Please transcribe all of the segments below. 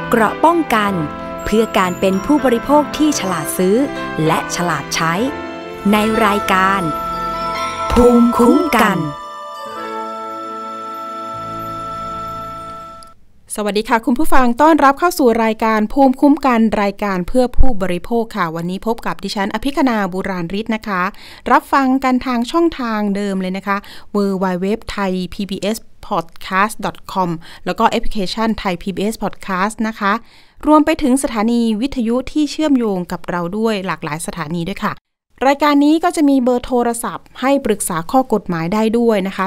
เกราะป้องกันเพื่อการเป็นผู้บริโภคที่ฉลาดซื้อและฉลาดใช้ในรายการภูมิคุ้มกันสวัสดีค่ะคุณผู้ฟังต้อนรับเข้าสู่รายการภูมิคุ้มกันรายการเพื่อผู้บริโภคค่ะวันนี้พบกับดิฉันอภิคณาบุราริศนะคะรับฟังกันทางช่องทางเดิมเลยนะคะ www.thaipbspodcast.com แล้วก็แอปพลิเคชัน Thai PBS Podcast นะคะรวมไปถึงสถานีวิทยุที่เชื่อมโยงกับเราด้วยหลากหลายสถานีด้วยค่ะรายการนี้ก็จะมีเบอร์โทรศัพท์ให้ปรึกษาข้อกฎหมายได้ด้วยนะคะ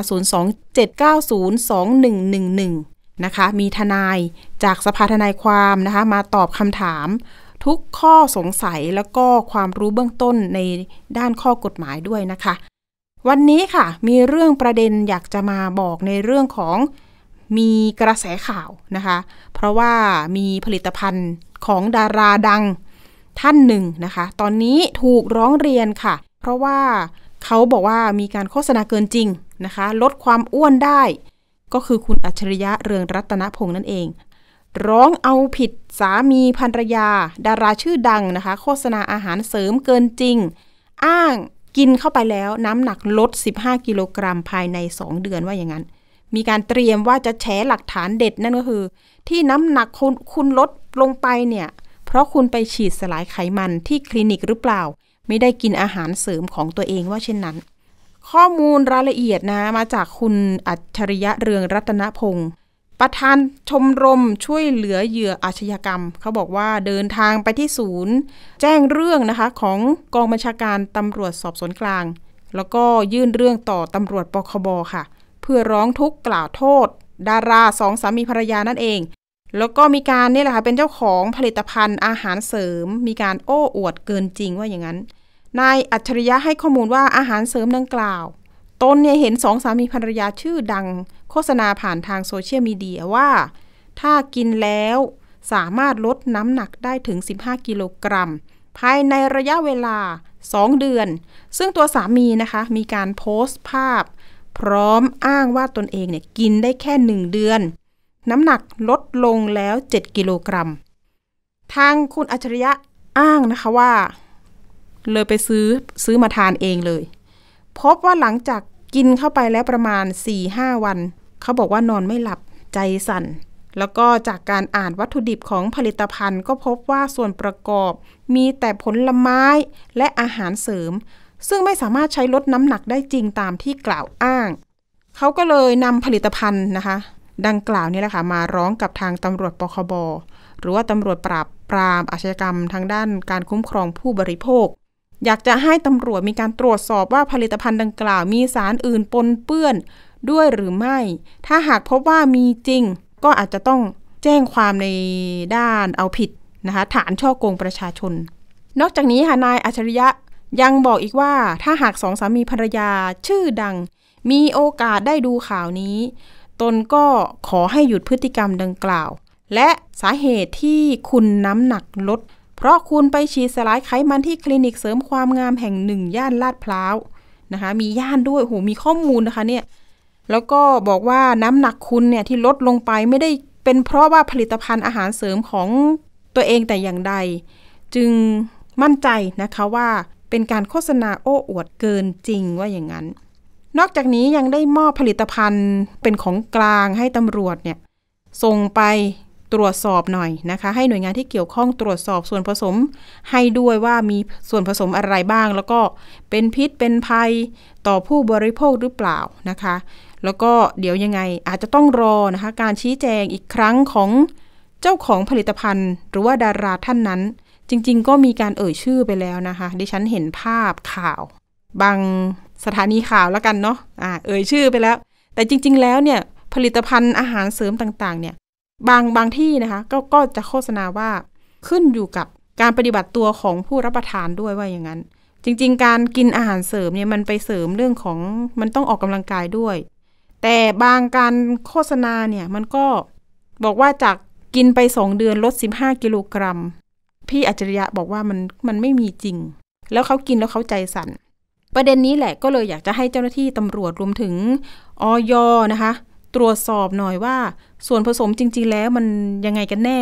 027902111นะคะมีทนายจากสภาทนายความนะคะมาตอบคำถามทุกข้อสงสัยแล้วก็ความรู้เบื้องต้นในด้านข้อกฎหมายด้วยนะคะวันนี้ค่ะมีเรื่องประเด็นอยากจะมาบอกในเรื่องของมีกระแสข่าวนะคะเพราะว่ามีผลิตภัณฑ์ของดาราดังท่านหนึ่งนะคะตอนนี้ถูกร้องเรียนค่ะเพราะว่าเขาบอกว่ามีการโฆษณาเกินจริงนะคะลดความอ้วนได้ก็คือคุณอัจฉริยะเรืองรัตนพงษ์นั่นเองร้องเอาผิดสามีภรรยาดาราชื่อดังนะคะโฆษณาอาหารเสริมเกินจริงอ้างกินเข้าไปแล้วน้ำหนักลด15กิโลกรัมภายใน2เดือนว่าอย่างนั้นมีการเตรียมว่าจะแฉหลักฐานเด็ดนั่นก็คือที่น้ำหนักคุณลดลงไปเนี่ยเพราะคุณไปฉีดสลายไขมันที่คลินิกหรือเปล่าไม่ได้กินอาหารเสริมของตัวเองว่าเช่นนั้นข้อมูลรายละเอียดนะมาจากคุณอัจฉริยะเรืองรัตนพงษ์ประธานชมรมช่วยเหลือเหยื่ออาชญากรรมเขาบอกว่าเดินทางไปที่ศูนย์แจ้งเรื่องนะคะของกองบัญชาการตำรวจสอบสวนกลางแล้วก็ยื่นเรื่องต่อตำรวจปคบค่ะเพื่อร้องทุกข์กล่าวโทษดารา2สามีภรรยานั่นเองแล้วก็มีการนี่แหละค่ะเป็นเจ้าของผลิตภัณฑ์อาหารเสริมมีการโอ้อวดเกินจริงว่าอย่างนั้นนายอัจฉริยะให้ข้อมูลว่าอาหารเสริมดังกล่าวตนเนี่ยเห็น2สามีภรรยาชื่อดังโฆษณาผ่านทางโซเชียลมีเดียว่าถ้ากินแล้วสามารถลดน้ำหนักได้ถึง15กิโลกรัมภายในระยะเวลา2เดือนซึ่งตัวสามีนะคะมีการโพสต์ภาพพร้อมอ้างว่าตนเองเนี่ยกินได้แค่1เดือนน้ำหนักลดลงแล้ว7กิโลกรัมทางคุณอัจฉริยะอ้างนะคะว่าเลยไปซื้อมาทานเองเลยพบว่าหลังจากกินเข้าไปแล้วประมาณ 4-5 วันเขาบอกว่านอนไม่หลับใจสั่นแล้วก็จากการอ่านวัตถุดิบของผลิตภัณฑ์ก็พบว่าส่วนประกอบมีแต่ผลไม้และอาหารเสริมซึ่งไม่สามารถใช้ลดน้ำหนักได้จริงตามที่กล่าวอ้างเขาก็เลยนำผลิตภัณฑ์นะคะดังกล่าวนี่แหละค่ะมาร้องกับทางตำรวจปคบหรือว่าตำรวจปราบปรามอาชญากรรมทางด้านการคุ้มครองผู้บริโภคอยากจะให้ตำรวจมีการตรวจสอบว่าผลิตภัณฑ์ดังกล่าวมีสารอื่นปนเปื้อนด้วยหรือไม่ถ้าหากพบว่ามีจริงก็อาจจะต้องแจ้งความในด้านเอาผิดนะคะฐานฉ้อโกงประชาชนนอกจากนี้ค่ะนายอัจฉริยะยังบอกอีกว่าถ้าหาก2สามีภรรยาชื่อดังมีโอกาสได้ดูข่าวนี้ตนก็ขอให้หยุดพฤติกรรมดังกล่าวและสาเหตุที่คุณน้ำหนักลดเพราะคุณไปฉีดสลายไขมันที่คลินิกเสริมความงามแห่ง1ย่านลาดพร้าวนะคะมีย่านด้วยโหมีข้อมูลนะคะเนี่ยแล้วก็บอกว่าน้ำหนักคุณเนี่ยที่ลดลงไปไม่ได้เป็นเพราะว่าผลิตภัณฑ์อาหารเสริมของตัวเองแต่อย่างใดจึงมั่นใจนะคะว่าเป็นการโฆษณาโอ้อวดเกินจริงว่าอย่างนั้นนอกจากนี้ยังได้มอบผลิตภัณฑ์เป็นของกลางให้ตำรวจเนี่ยส่งไปตรวจสอบหน่อยนะคะให้หน่วยงานที่เกี่ยวข้องตรวจสอบส่วนผสมให้ด้วยว่ามีส่วนผสมอะไรบ้างแล้วก็เป็นพิษเป็นภัยต่อผู้บริโภคหรือเปล่านะคะแล้วก็เดี๋ยวยังไงอาจจะต้องรอนะคะการชี้แจงอีกครั้งของเจ้าของผลิตภัณฑ์หรือว่าดาราท่านนั้นจริงๆก็มีการเอ่ยชื่อไปแล้วนะคะดิฉันเห็นภาพข่าวบางสถานีข่าวแล้วกันเนาะเอ่ยชื่อไปแล้วแต่จริงๆแล้วเนี่ยผลิตภัณฑ์อาหารเสริมต่างๆเนี่ยบางที่นะคะก็จะโฆษณาว่าขึ้นอยู่กับการปฏิบัติตัวของผู้รับประทานด้วยว่าอย่างนั้นจริงๆการกินอาหารเสริมเนี่ยมันไปเสริมเรื่องของมันต้องออกกำลังกายด้วยแต่บางการโฆษณาเนี่ยมันก็บอกว่าจากกินไป2เดือนลด15กิโลกรัมพี่อัจฉริยะบอกว่ามันไม่มีจริงแล้วเขากินแล้วเขาใจสั่นประเด็นนี้แหละก็เลยอยากจะให้เจ้าหน้าที่ตำรวจรวมถึงอย.นะคะตรวจสอบหน่อยว่าส่วนผสมจริงๆแล้วมันยังไงกันแน่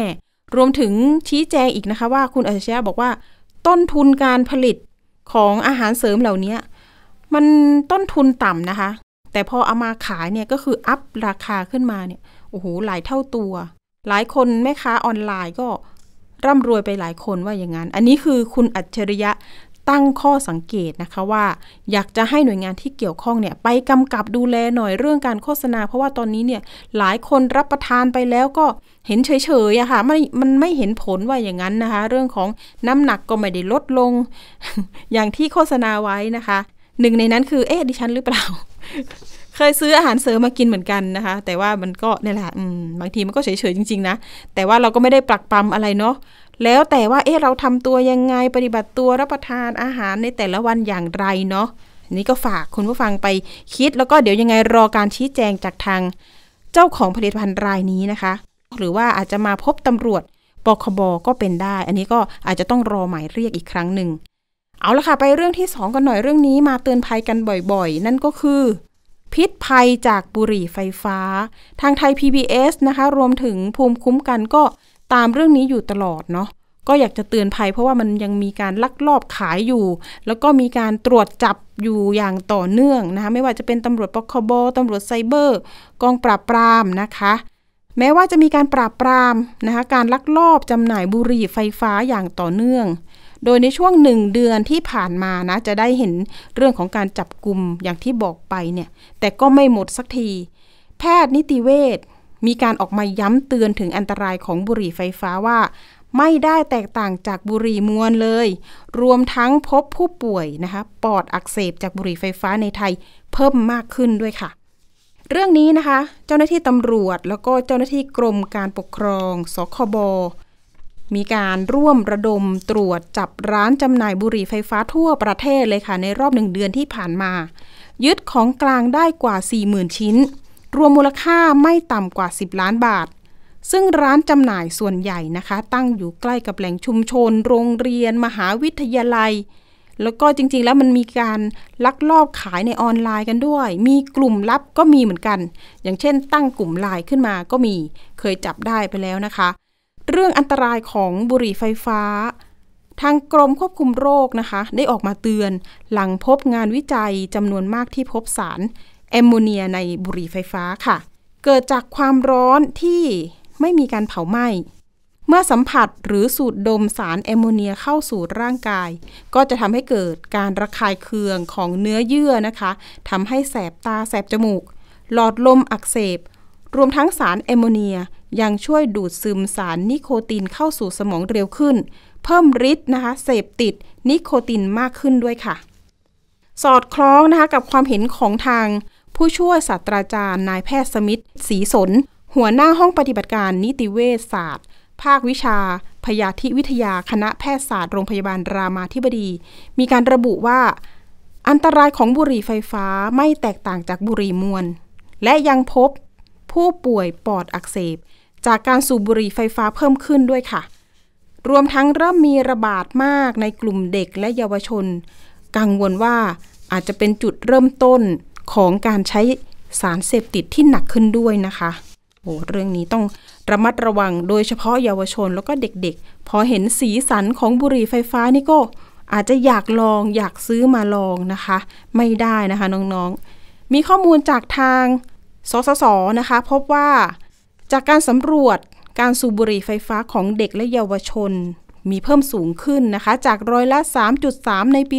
รวมถึงชี้แจงอีกนะคะว่าคุณอัจฉริยะบอกว่าต้นทุนการผลิตของอาหารเสริมเหล่านี้มันต้นทุนต่ำนะคะแต่พอเอามาขายเนี่ยก็คืออัพราคาขึ้นมาเนี่ยโอ้โหหลายเท่าตัวหลายคนแม่ค้าออนไลน์ก็ร่ำรวยไปหลายคนว่าอย่างนั้นอันนี้คือคุณอัจฉริยะตั้งข้อสังเกตนะคะว่าอยากจะให้หน่วยงานที่เกี่ยวข้องเนี่ยไปกำกับดูแลหน่อยเรื่องการโฆษณาเพราะว่าตอนนี้เนี่ยหลายคนรับประทานไปแล้วก็เห็นเฉยๆอะค่ะมันไม่เห็นผลว่าอย่างนั้นนะคะเรื่องของน้ำหนักก็ไม่ได้ลดลง อย่างที่โฆษณาไว้นะคะหนึ่งในนั้นคือดิฉันหรือเปล่า เคยซื้ออาหารเสริมมากินเหมือนกันนะคะแต่ว่ามันก็นี่แหละบางทีมันก็เฉยๆจริงๆนะแต่ว่าเราก็ไม่ได้ปรักปรำอะไรเนาะแล้วแต่ว่าเราทำตัวยังไงปฏิบัติตัวรับประทานอาหารในแต่ละวันอย่างไรเนาะนี่ก็ฝากคุณผู้ฟังไปคิดแล้วก็เดี๋ยวยังไงรอการชี้แจงจากทางเจ้าของผลิตภัณฑ์รายนี้นะคะหรือว่าอาจจะมาพบตำรวจปคบก็เป็นได้อันนี้ก็อาจจะต้องรอหมายเรียกอีกครั้งหนึ่งเอาละค่ะไปเรื่องที่2กันหน่อยเรื่องนี้มาเตือนภัยกันบ่อยๆนั่นก็คือพิษภัยจากบุหรี่ไฟฟ้าทางไทย PBS นะคะรวมถึงภูมิคุ้มกันก็ตามเรื่องนี้อยู่ตลอดเนาะก็อยากจะเตือนภัยเพราะว่ามันยังมีการลักลอบขายอยู่แล้วก็มีการตรวจจับอยู่อย่างต่อเนื่องนะคะไม่ว่าจะเป็นตำรวจปคบตำรวจไซเบอร์กองปราบปรามนะคะแม้ว่าจะมีการปราบปรามนะคะการลักลอบจำหน่ายบุหรี่ไฟฟ้าอย่างต่อเนื่องโดยในช่วง1 เดือนที่ผ่านมานะจะได้เห็นเรื่องของการจับกุมอย่างที่บอกไปเนี่ยแต่ก็ไม่หมดสักทีแพทย์นิติเวชมีการออกมาย้ำเตือนถึงอันตรายของบุหรี่ไฟฟ้าว่าไม่ได้แตกต่างจากบุหรี่มวลเลยรวมทั้งพบผู้ป่วยนะคะปอดอักเสบจากบุหรี่ไฟฟ้าในไทยเพิ่มมากขึ้นด้วยค่ะเรื่องนี้นะคะเจ้าหน้าที่ตำรวจแล้วก็เจ้าหน้าที่กรมการปกครองสคบมีการร่วมระดมตรวจจับร้านจำหน่ายบุหรี่ไฟฟ้าทั่วประเทศเลยค่ะในรอบ1 เดือนที่ผ่านมายึดของกลางได้กว่า 40,000 ชิ้นรวมมูลค่าไม่ต่ำกว่า10 ล้านบาทซึ่งร้านจำหน่ายส่วนใหญ่นะคะตั้งอยู่ใกล้กับแหล่งชุมชนโรงเรียนมหาวิทยาลัยแล้วก็จริงๆแล้วมันมีการลักลอบขายในออนไลน์กันด้วยมีกลุ่มลับก็มีเหมือนกันอย่างเช่นตั้งกลุ่มไลน์ขึ้นมาก็มีเคยจับได้ไปแล้วนะคะเรื่องอันตรายของบุหรี่ไฟฟ้าทางกรมควบคุมโรคนะคะได้ออกมาเตือนหลังพบงานวิจัยจำนวนมากที่พบสารแอมโมเนียในบุหรี่ไฟฟ้าค่ะเกิดจากความร้อนที่ไม่มีการเผาไหม้เมื่อสัมผัสหรือสูดดมสารแอมโมเนียเข้าสู่ร่างกายก็จะทำให้เกิดการระคายเคืองของเนื้อเยื่อนะคะทำให้แสบตาแสบจมูกหลอดลมอักเสบรวมทั้งสารแอมโมเนียยังช่วยดูดซึมสารนิโคตินเข้าสู่สมองเร็วขึ้นเพิ่มฤทธิ์นะคะเสพติดนิโคตินมากขึ้นด้วยค่ะสอดคล้องนะคะกับความเห็นของทางผู้ช่วยศาสตราจารย์นายแพทย์สมิทธิ์ศรีสนหัวหน้าห้องปฏิบัติการนิติเวชศาสตร์ภาควิชาพยาธิวิทยาคณะแพทยศาสตร์โรงพยาบาลรามาธิบดีมีการระบุว่าอันตรายของบุหรี่ไฟฟ้าไม่แตกต่างจากบุหรี่มวลและยังพบผู้ป่วยปอดอักเสบจากการสูบบุหรี่ไฟฟ้าเพิ่มขึ้นด้วยค่ะรวมทั้งเริ่มมีระบาดมากในกลุ่มเด็กและเยาวชนกังวลว่าอาจจะเป็นจุดเริ่มต้นของการใช้สารเสพติดที่หนักขึ้นด้วยนะคะเรื่องนี้ต้องระมัดระวังโดยเฉพาะเยาวชนแล้วก็เด็กๆพอเห็นสีสันของบุหรี่ไฟฟ้านี่ก็อาจจะอยากลองอยากซื้อมาลองนะคะไม่ได้นะคะน้องๆมีข้อมูลจากทางสสส.นะคะพบว่าจากการสำรวจการสูบบุหรี่ไฟฟ้าของเด็กและเยาวชนมีเพิ่มสูงขึ้นนะคะจากร้อยละ 3.3 ในปี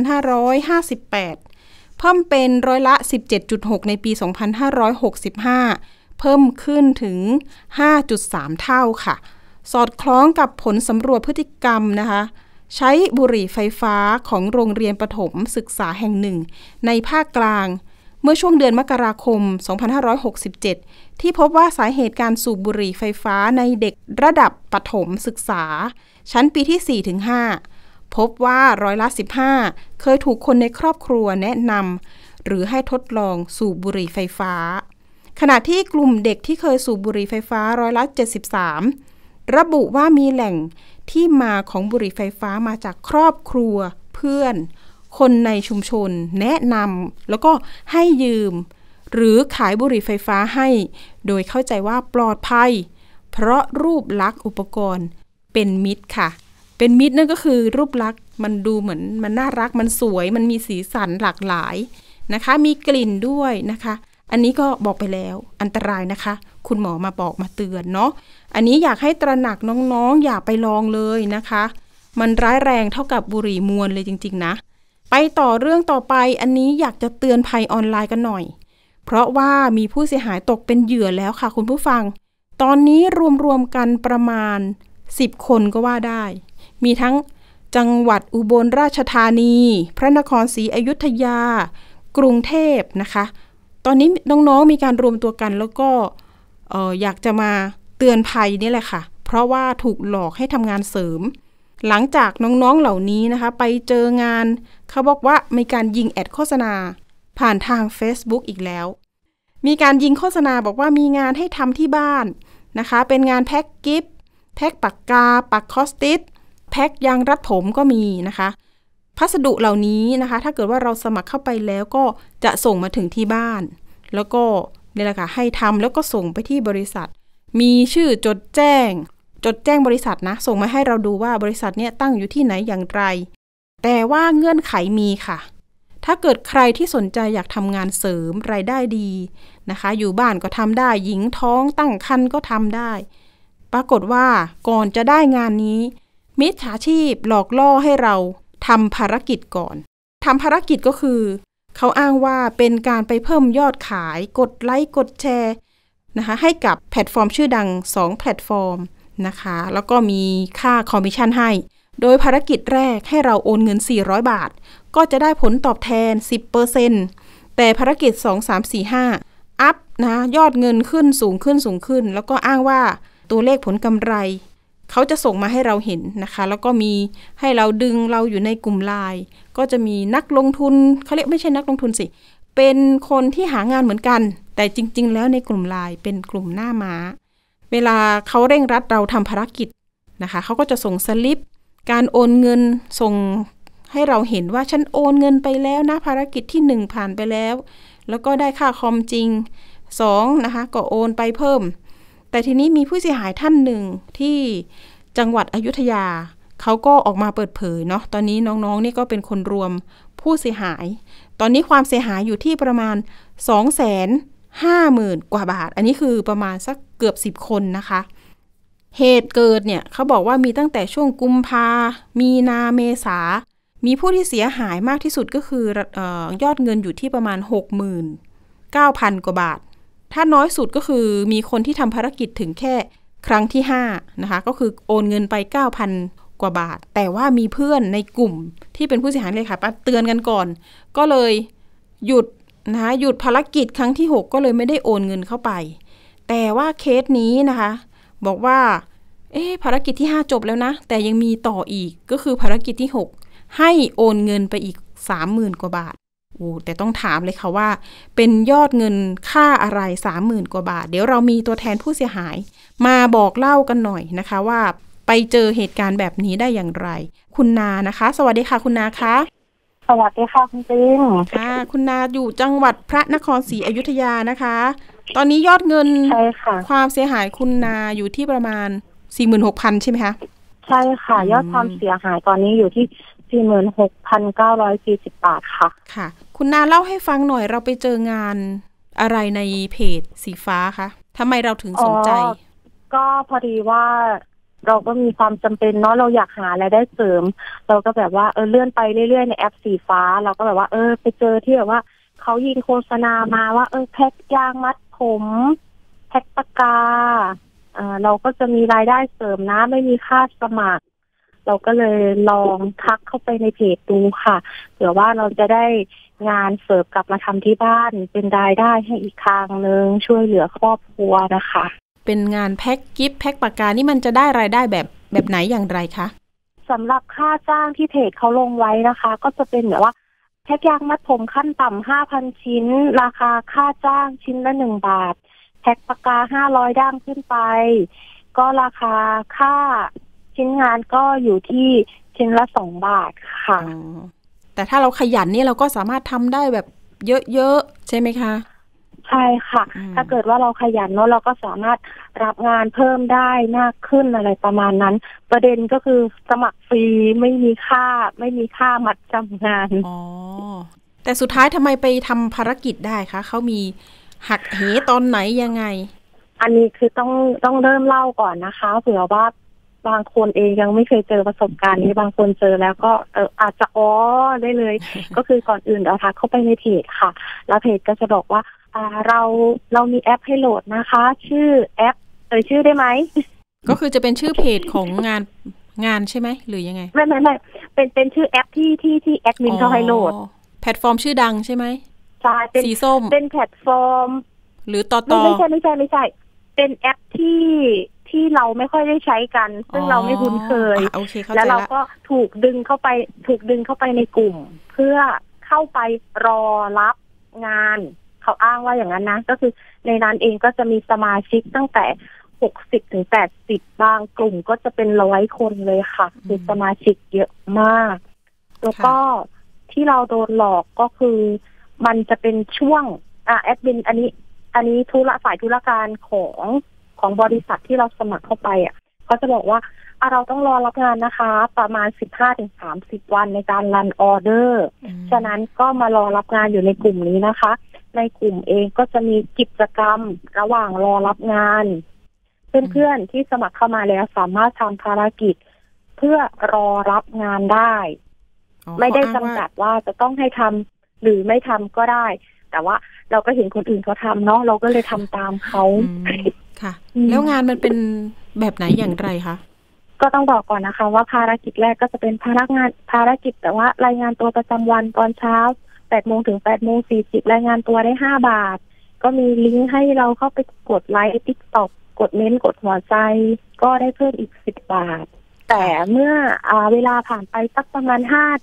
2558 เพิ่มเป็นร้อยละ 17.6 ในปี 2565 เพิ่มขึ้นถึง 5.3 เท่าค่ะสอดคล้องกับผลสำรวจพฤติกรรมนะคะใช้บุหรี่ไฟฟ้าของโรงเรียนประถมศึกษาแห่งหนึ่งในภาคกลางเมื่อช่วงเดือนมกราคม 2567 ที่พบว่าสาเหตุการสูบบุหรี่ไฟฟ้าในเด็กระดับประถมศึกษาชั้นปีที่ 4-5 พบว่าร้อยละ 15 เคยถูกคนในครอบครัวแนะนำหรือให้ทดลองสูบบุหรี่ไฟฟ้าขณะที่กลุ่มเด็กที่เคยสูบบุหรี่ไฟฟ้าร้อยละ 73 ระบุว่ามีแหล่งที่มาของบุหรี่ไฟฟ้ามาจากครอบครัวเพื่อนคนในชุมชนแนะนำแล้วก็ให้ยืมหรือขายบุหรี่ไฟฟ้าให้โดยเข้าใจว่าปลอดภัยเพราะรูปลักษณ์อุปกรณ์เป็นมิตรค่ะเป็นมิตรนั่นก็คือรูปลักษณ์มันดูเหมือนมันน่ารักมันสวยมันมีสีสันหลากหลายนะคะมีกลิ่นด้วยนะคะอันนี้ก็บอกไปแล้วอันตรายนะคะคุณหมอมาบอกมาเตือนเนาะอันนี้อยากให้ตระหนักน้องๆอย่าไปลองเลยนะคะมันร้ายแรงเท่ากับบุหรี่มวลเลยจริงๆนะไปต่อเรื่องต่อไปอันนี้อยากจะเตือนภัยออนไลน์กันหน่อยเพราะว่ามีผู้เสียหายตกเป็นเหยื่อแล้วค่ะคุณผู้ฟังตอนนี้รวมๆกันประมาณ10 คนก็ว่าได้มีทั้งจังหวัดอุบลราชธานีพระนครศรีอยุธยากรุงเทพนะคะตอนนี้น้องๆมีการรวมตัวกันแล้วก็อยากจะมาเตือนภัยนี่แหละค่ะเพราะว่าถูกหลอกให้ทำงานเสริมหลังจากน้องๆเหล่านี้นะคะไปเจองานเขาบอกว่ามีการยิงแอดโฆษณาผ่านทาง Facebook อีกแล้วมีการยิงโฆษณาบอกว่ามีงานให้ทำที่บ้านนะคะเป็นงานแพ็คกิฟต์แพ็คปากกาปักคอสติสแพ็คยางรัดผมก็มีนะคะพัสดุเหล่านี้นะคะถ้าเกิดว่าเราสมัครเข้าไปแล้วก็จะส่งมาถึงที่บ้านแล้วก็นี่แหละค่ะให้ทำแล้วก็ส่งไปที่บริษัทมีชื่อจดแจ้งบริษัทนะส่งมาให้เราดูว่าบริษัทเนี่ยตั้งอยู่ที่ไหนอย่างไรแต่ว่าเงื่อนไขมีค่ะถ้าเกิดใครที่สนใจอยากทำงานเสริมรายได้ดีนะคะอยู่บ้านก็ทำได้หญิงท้องตั้งครรภ์ก็ทำได้ปรากฏว่าก่อนจะได้งานนี้มิจฉาชีพหลอกล่อให้เราทำภารกิจก่อนทำภารกิจก็คือเขาอ้างว่าเป็นการไปเพิ่มยอดขายกดไลค์กดแชร์นะคะให้กับแพลตฟอร์มชื่อดัง2แพลตฟอร์มนะคะแล้วก็มีค่าคอมมิชชั่นให้โดยภารกิจแรกให้เราโอนเงิน400 บาทก็จะได้ผลตอบแทน 10% แต่ภารกิจ2 3 4 5อัพนะยอดเงินขึ้นสูงขึ้นแล้วก็อ้างว่าตัวเลขผลกำไรเขาจะส่งมาให้เราเห็นนะคะแล้วก็มีให้เราดึงเราอยู่ในกลุ่มไลน์ก็จะมีนักลงทุนเขาเรียกไม่ใช่นักลงทุนสิเป็นคนที่หางานเหมือนกันแต่จริงๆแล้วในกลุ่มไลน์เป็นกลุ่มหน้าม้าเวลาเขาเร่งรัดเราทำภารกิจนะคะเขาก็จะส่งสลิปการโอนเงินส่งให้เราเห็นว่าฉันโอนเงินไปแล้วนะภารกิจที่1ผ่านไปแล้วแล้วก็ได้ค่าคอมจริง2นะคะก็โอนไปเพิ่มแต่ทีนี้มีผู้เสียหายท่านหนึ่งที่จังหวัดอยุธยาเขาก็ออกมาเปิดเผยเนาะตอนนี้น้องๆนี่ก็เป็นคนรวมผู้เสียหายตอนนี้ความเสียหายอยู่ที่ประมาณ 250,000 กว่าบาทอันนี้คือประมาณสักเกือบ10 คนนะคะเหตุเกิดเนี่ยเขาบอกว่ามีตั้งแต่ช่วงกุมภามีนาเมษามีผู้ที่เสียหายมากที่สุดก็คือยอดเงินอยู่ที่ประมาณ 69,000 กว่าบาทถ้าน้อยสุดก็คือมีคนที่ทำภารกิจถึงแค่ครั้งที่5นะคะก็คือโอนเงินไป 9,000 กว่าบาทแต่ว่ามีเพื่อนในกลุ่มที่เป็นผู้เสียหายเลยค่ะเตือนกันก่อนก็เลยหยุดนะคะหยุดภารกิจครั้งที่6ก็เลยไม่ได้โอนเงินเข้าไปแต่ว่าเคสนี้นะคะบอกว่าภารกิจที่5จบแล้วนะแต่ยังมีต่ออีกก็คือภารกิจที่6ให้โอนเงินไปอีก 30,000 กว่าบาทแต่ต้องถามเลยค่ะว่าเป็นยอดเงินค่าอะไร 30,000 กว่าบาทเดี๋ยวเรามีตัวแทนผู้เสียหายมาบอกเล่ากันหน่อยนะคะว่าไปเจอเหตุการณ์แบบนี้ได้อย่างไรคุณนานะคะสวัสดีค่ะคุณนาคะสวัสดีค่ะคุณจิงค่ะคุณนาอยู่จังหวัดพระนครศรีอยุธยานะคะตอนนี้ยอดเงินใช่ค่ะความเสียหายคุณนาอยู่ที่ประมาณ 46,000 ใช่ไหมคะใช่ค่ะยอดความเสียหายตอนนี้อยู่ที่ 46,940 บาทค่ะค่ะคุณนาเล่าให้ฟังหน่อยเราไปเจองานอะไรในเพจสีฟ้าคะทำไมเราถึงสนใจก็พอดีว่าเราก็มีความจำเป็นเนาะเราอยากหารายได้เสริมเราก็แบบว่าเลื่อนไปเรื่อยๆในแอปสีฟ้าเราก็แบบว่าไปเจอที่แบบว่าเขายิงโฆษณามาว่าแพ็คยางมัดผมแพ็คปากกาเราก็จะมีรายได้เสริมนะไม่มีค่าสมัครเราก็เลยลองทักเข้าไปในเพจดูค่ะเผื่อว่าเราจะได้งานเสริมกลับมาทำที่บ้านเป็นรายได้ให้อีกทางนึงช่วยเหลือครอบครัวนะคะเป็นงานแพ็คกิฟต์แพ็คปากกานี่มันจะได้รายได้แบบไหนอย่างไรคะสำหรับค่าจ้างที่เพจเขาลงไว้นะคะก็จะเป็นแบบว่าแพ็คยางมัดผมขั้นต่ำ 5,000 ชิ้นราคาค่าจ้างชิ้นละ1 บาทแพ็คปากกา500 ด้ามขึ้นไปก็ราคาค่าชิ้นงานก็อยู่ที่ชิ้นละ2 บาทค่ะแต่ถ้าเราขยันนี่เราก็สามารถทำได้แบบเยอะๆใช่ไหมคะใช่ค่ะถ้าเกิดว่าเราขยันเนาะเราก็สามารถรับงานเพิ่มได้มากขึ้นอะไรประมาณนั้นประเด็นก็คือสมัครฟรีไม่มีค่ามัดจำงานอ๋อแต่สุดท้ายทำไมไปทำภารกิจได้คะเขามีหักเหตอนไหนยังไงอันนี้คือต้องเริ่มเล่าก่อนนะคะเผื่อว่าบางคนเองยังไม่เคยเจอประสบการณ์นี้บางคนเจอแล้วก็อาจจะได้เลย ก็คือก่อนอื่นเราทักเข้าไปในเพจค่ะแล้วเพจก็จะบอกว่าเรามีแอปให้โหลดนะคะชื่อแอปชื่อได้ไหมก็คือจะเป็นชื่อเพจของงานใช่ไหมหรือยังไงไม่เป็นชื่อแอปที่แอดมินเขาให้โหลดแพลตฟอร์มชื่อดังใช่ไหมใช่เป็นสีส้มเป็นแพลตฟอร์มหรือต่อไม่ใช่เป็นแอปที่เราไม่ค่อยได้ใช้กันซึ่งเราไม่คุ้นเคยแล้วเราก็ถูกดึงเข้าไปในกลุ่มเพื่อเข้าไปรอรับงานเขาอ้างว่าอย่างนั้นนะก็คือในนั้นเองก็จะมีสมาชิกตั้งแต่60 ถึง 80บางกลุ่มก็จะเป็น100 คนเลยค่ะคือสมาชิกเยอะมากแล้วก็ที่เราโดนหลอกก็คือมันจะเป็นช่วงแอดมินอันนี้ฝ่ายธุรการของบริษัทที่เราสมัครเข้าไปเขาจะบอกว่าเราต้องรอรับงานนะคะประมาณ 15-30 วันในการรันออเดอร์ฉะนั้นก็มารอรับงานอยู่ในกลุ่มนี้นะคะในกลุ่มเองก็จะมีกิจกรรมระหว่างรอรับงานเพื่อนๆที่สมัครเข้ามาแล้วสามารถทำภารกิจเพื่อรอรับงานได้ไม่ได้จำกัดว่าจะต้องให้ทำหรือไม่ทำก็ได้แต่ว่าเราก็เห็นคนอื่นเขาทำเนาะเราก็เลยทำตามเขาค่ะแล้วงานมันเป็นแบบไหนอย่างไรคะก็ต้องบอกก่อนนะคะว่าภารกิจแรกก็จะเป็นภารกิจแต่ว่ารายงานตัวประจำวันตอนเช้า 8 โมงถึง 8 โมง 40รายงานตัวได้5 บาทก็มีลิงก์ให้เราเข้าไปกดไลค์ TikTok กดเม้นกดหัวใจก็ได้เพิ่มอีก10 บาทแต่เมื่อเวลาผ่านไปสักประมาณ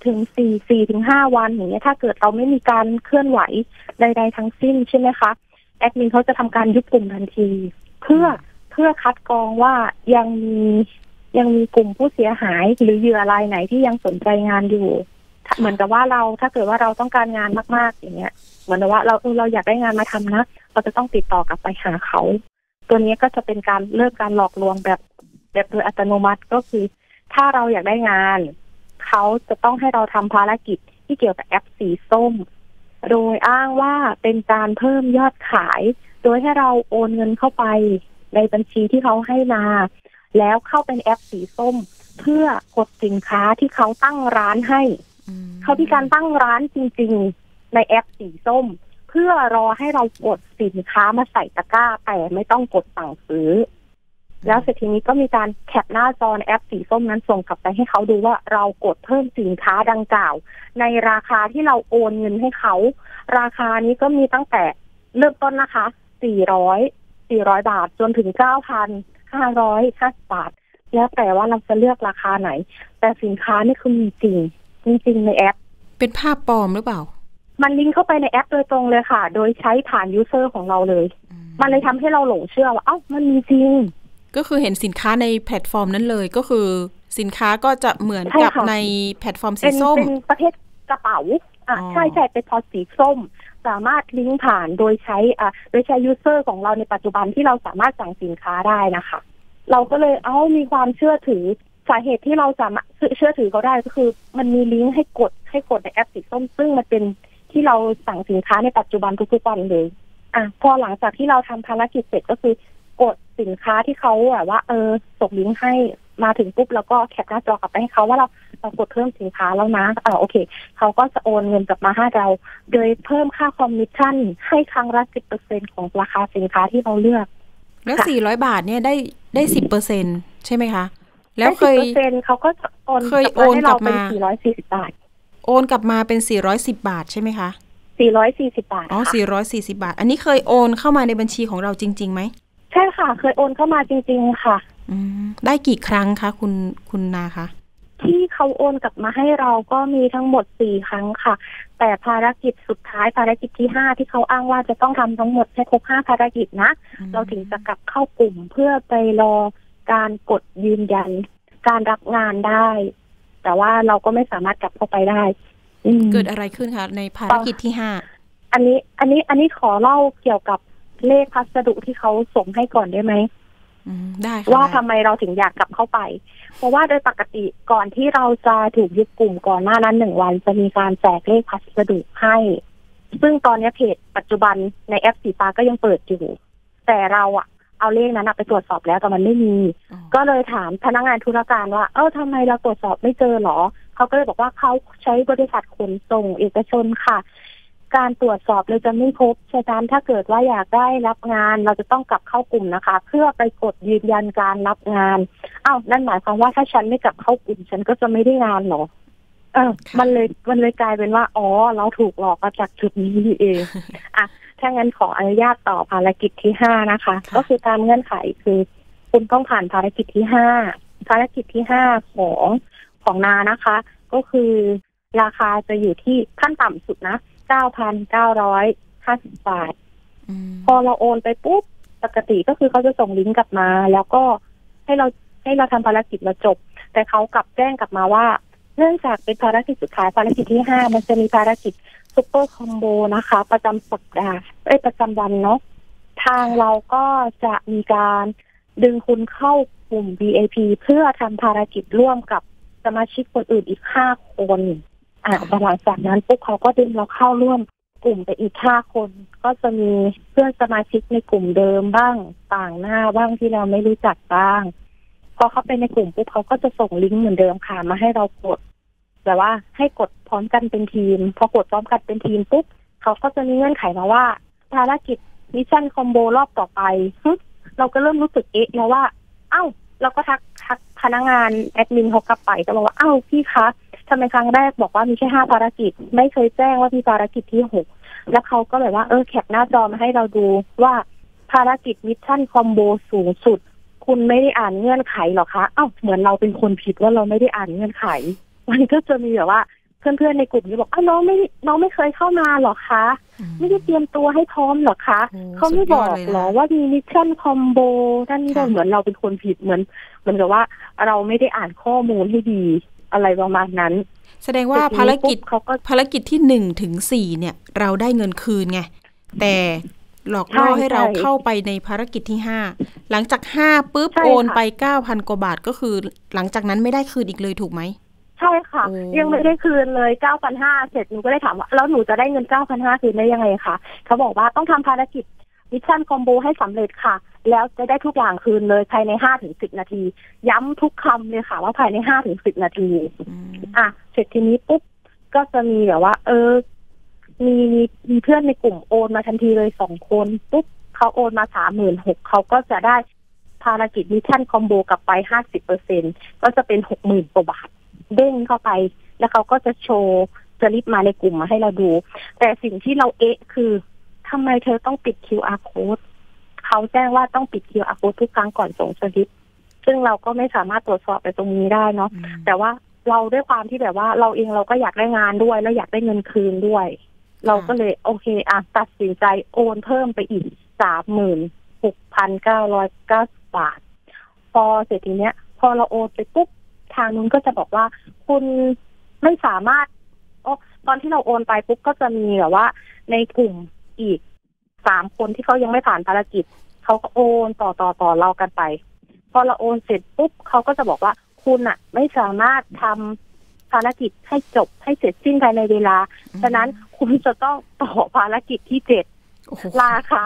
4 ถึง 5 วันอย่างเงี้ยถ้าเกิดเราไม่มีการเคลื่อนไหวใดๆทั้งสิ้นใช่ไหมคะแอดมินเขาจะทำการยุบกลุ่มทันทีเพื่อคัดกรองว่ายังมีกลุ่มผู้เสียหายหรือเหยื่อรายไหนที่ยังสนใจงานอยู่เหมือนกับว่าถ้าเกิดว่าเราต้องการงานมากๆอย่างเงี้ยเหมือนกับว่าเราอยากได้งานมาทำนะเราจะต้องติดต่อกลับไปหาเขาตัวนี้ก็จะเป็นการเลิกการหลอกลวงแบบโดยอัตโนมัติก็คือถ้าเราอยากได้งานเขาจะต้องให้เราทำภารกิจที่เกี่ยวกับแอปสีส้มโดยอ้างว่าเป็นการเพิ่มยอดขายโดยให้เราโอนเงินเข้าไปในบัญชีที่เขาให้มาแล้วเข้าเป็นแอปสีส้มเพื่อกดสินค้าที่เขาตั้งร้านให้เขามีการตั้งร้านจริงๆในแอปสีส้มเพื่อรอให้เรากดสินค้ามาใส่ตะกร้าแต่ไม่ต้องกดสั่งซื้อแล้วเสร็จทีนี้ก็มีการแคปหน้าจอในแอปสีส้มนั้นส่งกลับไปให้เขาดูว่าเรากดเพิ่มสินค้าดังกล่าวในราคาที่เราโอนเงินให้เขาราคานี้ก็มีตั้งแต่เริ่มต้นนะคะ400 บาทจนถึง 9,550 บาทแล้วแต่ว่าเราจะเลือกราคาไหนแต่สินค้านี่คือมีจริงในแอปเป็นภาพปลอมหรือเปล่ามันลิงก์เข้าไปในแอปโดยตรงเลยค่ะโดยใช้ผ่านยูเซอร์ของเราเลยมันเลยทำให้เราหลงเชื่อว่ามันมีจริงก็คือเห็นสินค้าในแพลตฟอร์มนั้นเลยก็คือสินค้าก็จะเหมือนกับในแพลตฟอร์มสีส้มเป็นประเภทกระเป๋าใช่เป็นพอสีส้มสามารถลิงก์ผ่านโดยใช้ยูเซอร์ของเราในปัจจุบันที่เราสามารถสั่งสินค้าได้นะคะเราก็เลยมีความเชื่อถือสาเหตุที่เราสามารถเชื่อถือเขาได้ก็คือมันมีลิงก์ให้กดในแอปสีส้มซึ่งมันเป็นที่เราสั่งสินค้าในปัจจุบันทุกๆวันเลยพอหลังจากที่เราทำภารกิจเสร็จก็คือกดสินค้าที่เขาว่าส่งลิงก์ให้มาถึงปุ๊บแล้วก็แคปหน้าจอกลับไปให้เขาว่าเรากดเพิ่มสินค้าแล้วนะโอเคเขาก็จะโอนเงินกลับมาให้เราโดยเพิ่มค่าคอมมิชชั่นให้ครั้งละ 10% ของราคาสินค้าที่เราเลือกแล้ว400 บาทเนี่ยได้ 10% ใช่ไหมคะแล้วเคย 10% เขาก็โอนกลับมา440 บาทโอนกลับมาเป็น410 บาทใช่ไหมคะ 440 บาท 440 บาทอันนี้เคยโอนเข้ามาในบัญชีของเราจริงๆไหมใช่ค่ะเคยโอนเข้ามาจริงๆค่ะได้กี่ครั้งคะคุณนาคะที่เขาโอนกลับมาให้เราก็มีทั้งหมด4 ครั้งค่ะแต่ภารกิจสุดท้ายภารกิจที่5ที่เขาอ้างว่าจะต้องทำทั้งหมดให้ครบ5 ภารกิจนะเราถึงจะกลับเข้ากลุ่มเพื่อไปรอการกดยืนยันการรับงานได้แต่ว่าเราก็ไม่สามารถกลับเข้าไปได้เกิดอะไรขึ้นคะในภารกิจที่อันนี้ขอเล่าเกี่ยวกับเลขพัสดุที่เขาส่งให้ก่อนได้ไหมได้ว่าทำไมเราถึงอยากกลับเข้าไปเพราะว่าโดยปกติก่อนที่เราจะถูกยึดกลุ่มก่อนหน้านั้น1 วันจะมีการแจกเลขพัสดุให้ซึ่งตอนนี้เพจปัจจุบันในแอปสีฟ้าก็ยังเปิดอยู่แต่เราเอาเลขนั้นไปตรวจสอบแล้วแต่มันไม่มีก็เลยถามพนักงานธุรการว่าทำไมเราตรวจสอบไม่เจอหรอเขาก็เลยบอกว่าเขาใช้บริษัทขนส่งเอกชนค่ะการตรวจสอบเลยจะไม่พบฉะนั้นถ้าเกิดว่าอยากได้รับงานเราจะต้องกลับเข้ากลุ่มนะคะเพื่อไปกดยืนยันการรับงานนั่นหมายความว่าถ้าฉันไม่กลับเข้ากลุ่มฉันก็จะไม่ได้งานหรอมันเลยกลายเป็นว่าเราถูกหลอกมาจากจุดนี้เองถ้างั้นขออนุญาตต่อภารกิจที่5นะคะก็คือตามเงื่อนไขคือคุณต้องผ่านภารกิจที่5ภารกิจที่5ของนานะคะก็คือราคาจะอยู่ที่ขั้นต่ำสุดนะ9,950 บาทพอเราโอนไปปุ๊บปกติก็คือเขาจะส่งลิงก์กลับมาแล้วก็ให้เราทำภารกิจเราจบแต่เขากลับแจ้งกลับมาว่าเนื่องจากเป็นภารกิจสุดท้ายภารกิจที่5มันจะมีภารกิจซุปเปอร์คอมโบนะคะประจำสัปดาห์ประจำวันเนาะทางเราก็จะมีการดึงคุณเข้ากลุ่ม VIP เพื่อทำภารกิจร่วมกับสมาชิกคนอื่นอีก5 คนหลังจากนั้นปุ๊บเขาก็ดึงเราเข้าร่วมกลุ่มไปอีก5 คนก็จะมีเพื่อนสมาชิกในกลุ่มเดิมบ้างต่างหน้าบ้างที่เราไม่รู้จักบ้างพอเข้าไปในกลุ่มปุ๊บเขาก็จะส่งลิงก์เหมือนเดิมค่ะมาให้เรากดแต่ว่าให้กดพร้อมกันเป็นทีมพอกดพร้อมกันเป็นทีมปุ๊บเขาก็จะมีเงื่อนไขมาว่าภารกิจมิชชั่นคอมโบรอบต่อไปเราก็เริ่มรู้สึกแล้วว่าเราก็ทักพนักงานแอดมินเขากลับไปก็บอกว่าพี่คะทำไมครั้งแรกบอกว่ามีแค่5 ภารกิจไม่เคยแจ้งว่ามีภารกิจที่6แล้วเขาก็แบบว่าแคปหน้าจอมาให้เราดูว่าภารกิจมิชชั่นคอมโบสูงสุดคุณไม่ได้อ่านเงื่อนไขหรอคะเหมือนเราเป็นคนผิดว่าเราไม่ได้อ่านเงื่อนไขมันก็จะมีแบบว่าเพื่อนๆในกลุ่มนี้บอกน้องไม่เคยเข้ามาหรอคะไม่ได้เตรียมตัวให้พร้อมหรอคะเขาไม่บอกหรอว่ามีมิชชั่นคอมโบนั่นนี่เหมือนเราเป็นคนผิดเหมือนกับว่าเราไม่ได้อ่านข้อมูลให้ดีอะไรประมาณนั้นแสดงว่าภารกิจที่1 ถึง 4เนี่ยเราได้เงินคืนไงแต่หลอกล่อให้เราเข้าไปในภารกิจที่5หลังจาก5ปุ๊บโอนไป 9,000 กว่าบาทก็คือหลังจากนั้นไม่ได้คืนอีกเลยถูกไหมใช่ค่ะยังไม่ได้คืนเลย 9,500 เสร็จหนูก็ได้ถามว่าแล้วหนูจะได้เงิน 9,500 คืนได้ยังไงคะเขาบอกว่าต้องทำภารกิจมิชชั่นคอมโบให้สำเร็จค่ะแล้วจะได้ทุกอย่างคืนเลยภายใน 5-10 นาทีย้ำทุกคำเลยค่ะว่าภายใน 5-10 นาทีเสร็จทีนี้ปุ๊บก็จะมีแบบว่ามีเพื่อนในกลุ่มโอนมาทันทีเลย2 คนปุ๊บเขาโอนมา 36,000 เขาก็จะได้ภารกิจมิชชั่นคอมโบกลับไป 50% ก็จะเป็น 60,000 กว่าบาทเด้งเข้าไปแล้วเขาก็จะโชว์สลิปมาในกลุ่มมาให้เราดูแต่สิ่งที่เราคือทำไมเธอต้องปิด QR code เขาแจ้งว่าต้องปิด QR code ทุกครั้งก่อนส่งสลิปซึ่งเราก็ไม่สามารถตรวจสอบไปตรงนี้ได้เนาะแต่ว่าเราด้วยความที่แบบว่าเราเองเราก็อยากได้งานด้วยแล้วอยากได้เงินคืนด้วยเราก็เลยโอเคตัดสินใจโอนเพิ่มไปอีก 36,990 บาทพอเสร็จทีเนี้ยพอเราโอนไปปุ๊บทางนู้นก็จะบอกว่าคุณไม่สามารถตอนที่เราโอนไปปุ๊บก็จะมีแบบว่าในกลุ่มอีก3 คนที่เขายังไม่ผ่านภารกิจเขาก็โอนต่อเรากันไปพอเราโอนเสร็จปุ๊บเขาก็จะบอกว่าคุณไม่สามารถทำภารกิจให้จบให้เสร็จสิ้นภายในเวลาฉะนั้นคุณจะต้องต่อภารกิจที่7ราคา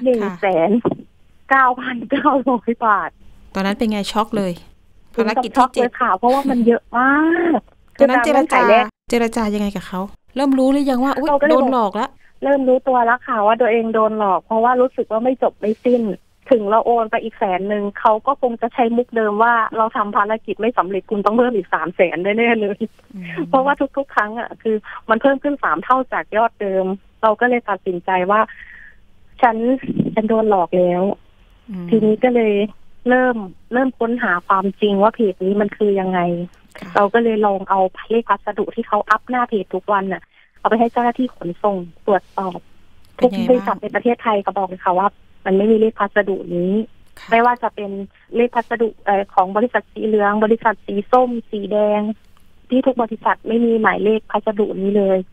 1,9,900 บาทตอนนั้นเป็นไงช็อกเลยภารกิจที่ 7ค่ะเพราะว่ามันเยอะมากตอนนั้นเจรจายังไงกับเขาเริ่มรู้หรือยังว่าอุ๊ยโดนหลอกแล้วเริ่มรู้ตัวแล้วค่ะว่าตัวเองโดนหลอกเพราะว่ารู้สึกว่าไม่จบไม่สิ้นถึงเราโอนไปอีก100,000เขาก็คงจะใช้มุกเดิมว่าเราทำภารกิจไม่สำเร็จคุณต้องเพิ่มอีก300,000แน่ๆเลยเพราะว่าทุกๆครั้งคือมันเพิ่มขึ้น3 เท่าจากยอดเดิมเราก็เลยตัดสินใจว่าฉันโดนหลอกแล้วทีนี้ก็เลยเริ่มค้นหาความจริงว่าเพจนี้มันคือยังไงเราก็เลยลองเอาเลขพัสดุที่เขาอัพหน้าเพจทุกวันเอาไปให้เจ้าหน้าที่ขนส่งตรวจสอบทุกบริษัทในประเทศไทยก็บอกเลยค่ะว่ามันไม่มีเลขพัสดุนี้ไม่ว่าจะเป็นเลขพัสดุของบริษัทสีเหลืองบริษัทสีส้มสีแดงที่ทุกบริษัทไม่มีหมายเลขพัสดุนี้เลย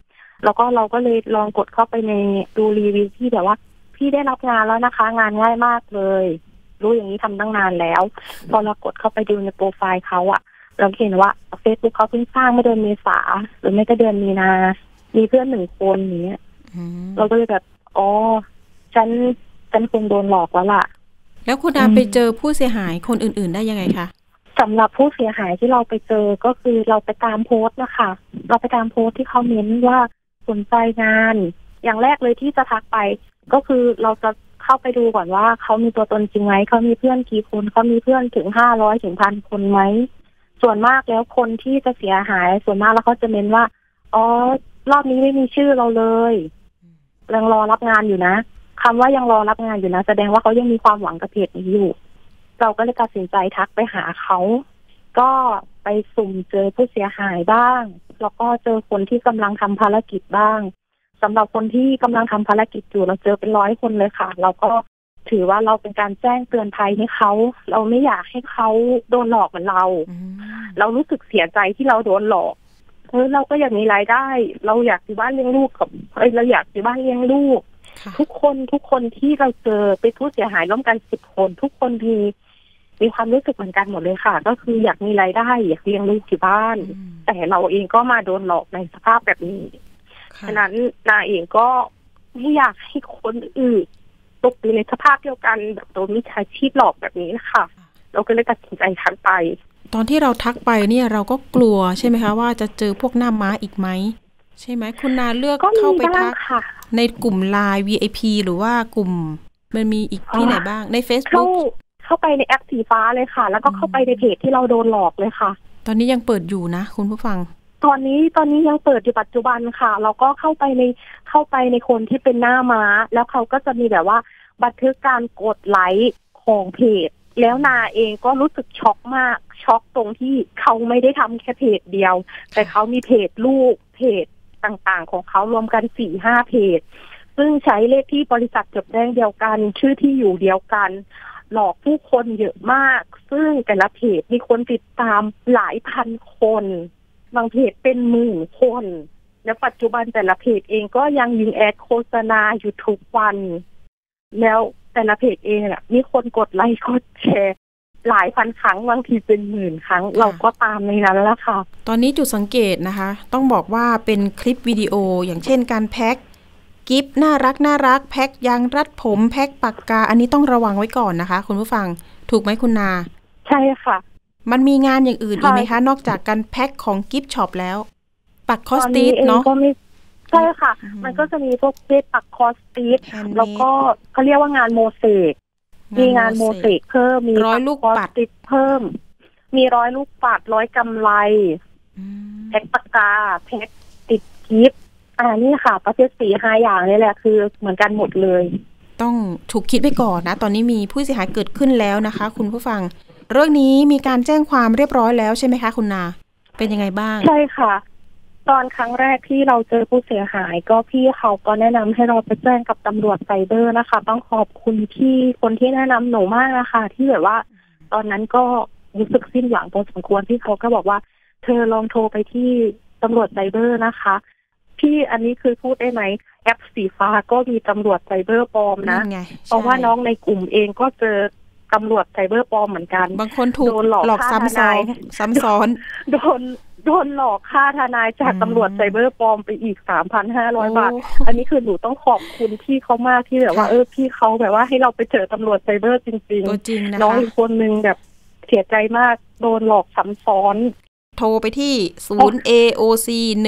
แล้วก็เราก็เลยลองกดเข้าไปในดูรีวิวที่แบบว่าพี่ได้รับงานแล้วนะคะงานง่ายมากเลยรู้อย่างนี้ทำตั้งนานแล้วพอเรากดเข้าไปดูในโปรไฟล์เขาอะเราเห็นว่า Facebook เขาเพิ่งสร้างเมื่อเดือนเมษาหรือไม่ก็เดือนมีนามีเพื่อน1 คนอย่างเงี้ยเราก็เลยแบบอ๋อฉันคงโดนหลอกแล้วล่ะแล้วคุณอาไปเจอผู้เสียหายคนอื่นๆได้ยังไงคะสำหรับผู้เสียหายที่เราไปเจอก็คือเราไปตามโพสต์นะคะเราไปตามโพสต์ที่เขาเน้นว่าสนใจงานอย่างแรกเลยที่จะทักไปก็คือเราจะเข้าไปดูก่อนว่าเขามีตัวตนจริงไหมเขามีเพื่อนกี่คนเขามีเพื่อนถึง500 ถึง 1,000 คนไหมส่วนมากแล้วคนที่จะเสียหายส่วนมากแล้วเขาจะเน้นว่าอ๋อรอบนี้ไม่มีชื่อเราเลยยังรอรับงานอยู่นะคำว่ายังรอรับงานอยู่นะแสดงว่าเขายังมีความหวังกับเพจนี้อยู่เราก็เลยตัดสินใจทักไปหาเขาก็ไปสุ่มเจอผู้เสียหายบ้างแล้วก็เจอคนที่กำลังทำภารกิจบ้างสำหรับคนที่กำลังทำภารกิจอยู่เราเจอเป็น100 คนเลยค่ะเราก็ถือว่าเราเป็นการแจ้งเตือนภัยให้เขาเราไม่อยากให้เขาโดนหลอกเหมือนเรารู้สึกเสียใจที่เราโดนหลอกเราก็อยากมีรายได้เราอยากอยู่บ้านเลี้ยงลูกกับเราอยากอยู่บ้านเลี้ยงลูกทุกคนที่เราเจอเป็นผู้เสียหายร่วมกัน10 คนทุกคนมีความรู้สึกเหมือนกันหมดเลยค่ะก็คืออยากมีรายได้อยากเลี้ยงลูกที่บ้านแต่เราเองก็มาโดนหลอกในสภาพแบบนี้ฉะนั้นนาเองก็ไม่อยากให้คนอื่นตกอยู่ในสภาพเดียวกันแบบโดนมิจฉาชีพหลอกแบบนี้นะคะเราก็เลยตัดสินใจทักไปตอนที่เราทักไปเนี่ยเราก็กลัวใช่ไหมคะว่าจะเจอพวกหน้าม้าอีกไหมใช่ไหมคุณนาเลือกเข้าไปทักในกลุ่ม LINE VIP หรือว่ากลุ่มมันมีอีกที่ไหนบ้างใน Facebook เข้าไปในแอปสีฟ้าเลยค่ะแล้วก็เข้าไปในเพจที่เราโดนหลอกเลยค่ะตอนนี้ยังเปิดอยู่นะคุณผู้ฟังตอนนี้ยังเปิดอยู่ปัจจุบันค่ะเราก็เข้าไปในคนที่เป็นหน้าม้าแล้วเขาก็จะมีแบบว่าบันทึกการกดไลค์ของเพจแล้วนาเองก็รู้สึกช็อกมากช็อกตรงที่เขาไม่ได้ทำแค่เพจเดียวแต่เขามีเพจลูกเพจต่างๆของเขารวมกัน 4-5 เพจซึ่งใช้เลขที่บริษัทจดแจ้งเดียวกันชื่อที่อยู่เดียวกันหลอกผู้คนเยอะมากซึ่งแต่ละเพจมีคนติดตามหลายพันคนบางเพจเป็น10,000 คนและปัจจุบันแต่ละเพจเองก็ยังยิงแอดโฆษณาอยู่ทุกวันแล้วแต่ละเพจเองน่ะมีคนกดไลค์กดแชร์หลายพันครั้งบางทีเป็น10,000 ครั้งเราก็ตามในนั้นแล้วค่ะตอนนี้จุดสังเกตนะคะต้องบอกว่าเป็นคลิปวิดีโออย่างเช่นการแพ็คกิฟต์น่ารักแพ็คยางรัดผมแพ็คปากกาอันนี้ต้องระวังไว้ก่อนนะคะคุณผู้ฟังถูกไหมคุณนาใช่ค่ะมันมีงานอย่างอื่นอีกไหมคะนอกจากการแพ็คของกิฟต์ช็อปแล้วปักคอสตีทเนาะใช่ค่ะมันก็จะมีพวกเทปปักคอสตีทแล้วก็เขาเรียกว่างานโมเสกมีงานโมเสกเพิ่มมีร้อยลูกปัดติดเพิ่มมีร้อยลูกปัดร้อยกำไลแพ็คปากกาแพ็คติดกิฟต์นี่ค่ะประเภท4-5 อย่างนี่แหละคือเหมือนกันหมดเลยต้องถูกคิดไว้ก่อนนะตอนนี้มีผู้เสียหายเกิดขึ้นแล้วนะคะคุณผู้ฟังเรื่องนี้มีการแจ้งความเรียบร้อยแล้วใช่ไหมคะคุณนาเป็นยังไงบ้างใช่ค่ะตอนครั้งแรกที่เราเจอผู้เสียหายก็พี่เขาก็แนะนำให้เราไปแจ้งกับตำรวจไซเบอร์นะคะต้องขอบคุณที่คนที่แนะนำหนูมากนะคะที่แบบว่าตอนนั้นก็รู้สึกสิ้นหวังพอสมควรที่เขาก็บอกว่าเธอลองโทรไปที่ตำรวจไซเบอร์นะคะพี่อันนี้คือพูดได้ไหมแอปสีฟ้าก็มีตำรวจไซเบอร์ปลอมนะเพราะว่าน้องในกลุ่มเองก็เจอตำรวจไซเบอร์ปลอมเหมือนกันบางคนถูกหลอกซ้ำซ้อนโดนหลอกค่าทนายจากตำรวจไซเบอร์ปลอมไปอีก 3,500 บาทอันนี้คือหนูต้องขอบคุณพี่เขามากที่แบบว่าพี่เขาแบบว่าให้เราไปเจอตำรวจไซเบอร์จริงๆน้องอีกคนนึงแบบเสียใจมากโดนหลอกซ้ำซ้อนโทรไปที่0 AOC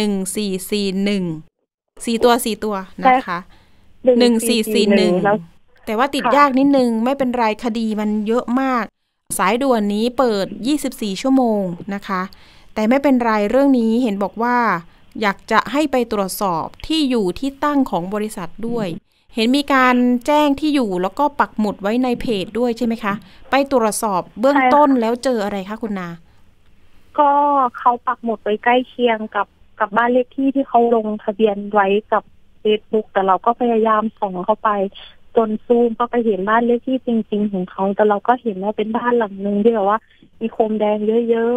1441 4 ตัวนะคะ1441แต่ว่าติดยากนิดนึงไม่เป็นไรคดีมันเยอะมากสายด่วนนี้เปิด24 ชั่วโมงนะคะแต่ไม่เป็นไรเรื่องนี้เห็นบอกว่าอยากจะให้ไปตรวจสอบที่อยู่ที่ตั้งของบริษัทด้วยเห็นมีการแจ้งที่อยู่แล้วก็ปักหมุดไว้ในเพจด้วยใช่ไหมคะไปตรวจสอบเบื้องต้นแล้วเจออะไรคะคุณนาก็เขาปักหมุดไว้ใกล้เคียงกับบ้านเลขที่เขาลงทะเบียนไว้กับ Facebook แต่เราก็พยายามส่องเข้าไปจนซูมก็ไปเห็นบ้านเลขที่จริงๆของเขาแต่เราก็เห็นว่าเป็นบ้านหลังนึงที่แบบว่ามีโคมแดงเยอะๆ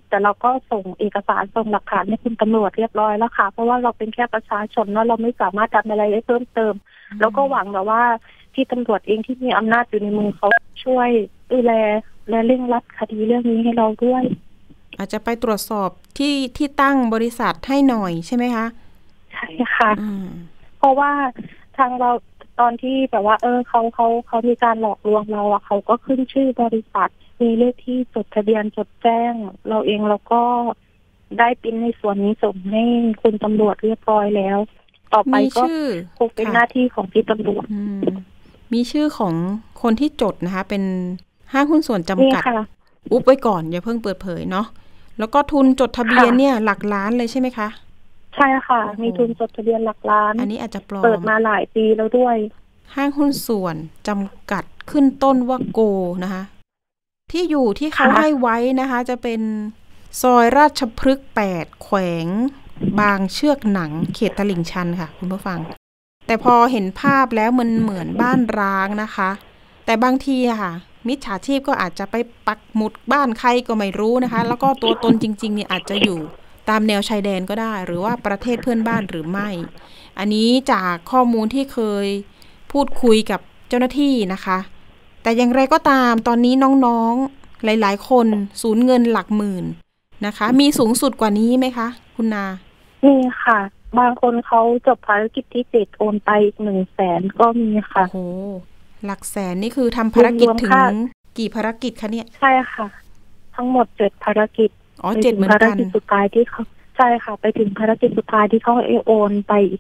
แต่เราก็ส่งเอกสารส่งหลักฐานให้คุณตำรวจเรียบร้อยแล้วค่ะเพราะว่าเราเป็นแค่ประชาชนเนาะเราไม่สามารถทำอะไรได้เพิ่มเติมแล้วก็หวังแบบว่าที่ตำรวจเองที่มีอำนาจอยู่ในมือเขาช่วยดูแลและเร่งรัดคดีเรื่องนี้ให้เราด้วยอาจจะไปตรวจสอบที่ตั้งบริษัทให้หน่อยใช่ไหมคะใช่ค่ะเพราะว่าทางเราตอนที่แบบว่าเขามีการหลอกลวงเราอะเขาก็ขึ้นชื่อบริษัทมีเลขที่จดทะเบียนจดแจ้งเราเองเราก็ได้ปริ้นในส่วนนี้ส่งให้คุณตำรวจเรียบร้อยแล้วต่อไปก็คงเป็นหน้าที่ของพี่ตำรวจมีชื่อของคนที่จดนะคะเป็นห้างหุ้นส่วนจำกัดอุ๊บไว้ก่อนอย่าเพิ่งเปิดเผยเนาะแล้วก็ทุนจดทะเบียนเนี่ยหลักล้านเลยใช่ไหมคะใช่ค่ะมีทุนจดทะเบียนหลักล้านอันนี้อาจจะปลอมเปิดมาหลายปีแล้วด้วยห้างหุ้นส่วนจำกัดขึ้นต้นว่าโกนะคะที่อยู่ที่เขาให้ไว้นะคะจะเป็นซอยราชพฤกษ์8แขวงบางเชือกหนังเขตตลิ่งชันค่ะคุณผู้ฟังแต่พอเห็นภาพแล้วมันเหมือนบ้านร้างนะคะแต่บางทีค่ะมิจฉาชีพก็อาจจะไปปักหมุดบ้านใครก็ไม่รู้นะคะแล้วก็ตัวตนจริงๆเนี่ยอาจจะอยู่ตามแนวชายแดนก็ได้หรือว่าประเทศเพื่อนบ้านหรือไม่อันนี้จากข้อมูลที่เคยพูดคุยกับเจ้าหน้าที่นะคะแต่อย่างไรก็ตามตอนนี้น้องๆหลายๆคนสูญเงินหลักหมื่นนะคะมีสูงสุดกว่านี้ไหมคะคุณนามีค่ะบางคนเขาจบภารกิจที่7โอนไปอีก100,000ก็มีค่ะโอ้โหหลักแสนนี่คือทำภารกิจถึงกี่ภารกิจคะเนี่ยใช่ค่ะทั้งหมด7ภารกิจ 7เหมือนกันภารกิจสุดท้ายที่เขาใช่ค่ะไปถึงภารกิจสุดท้ายที่เขาโอนไปอีก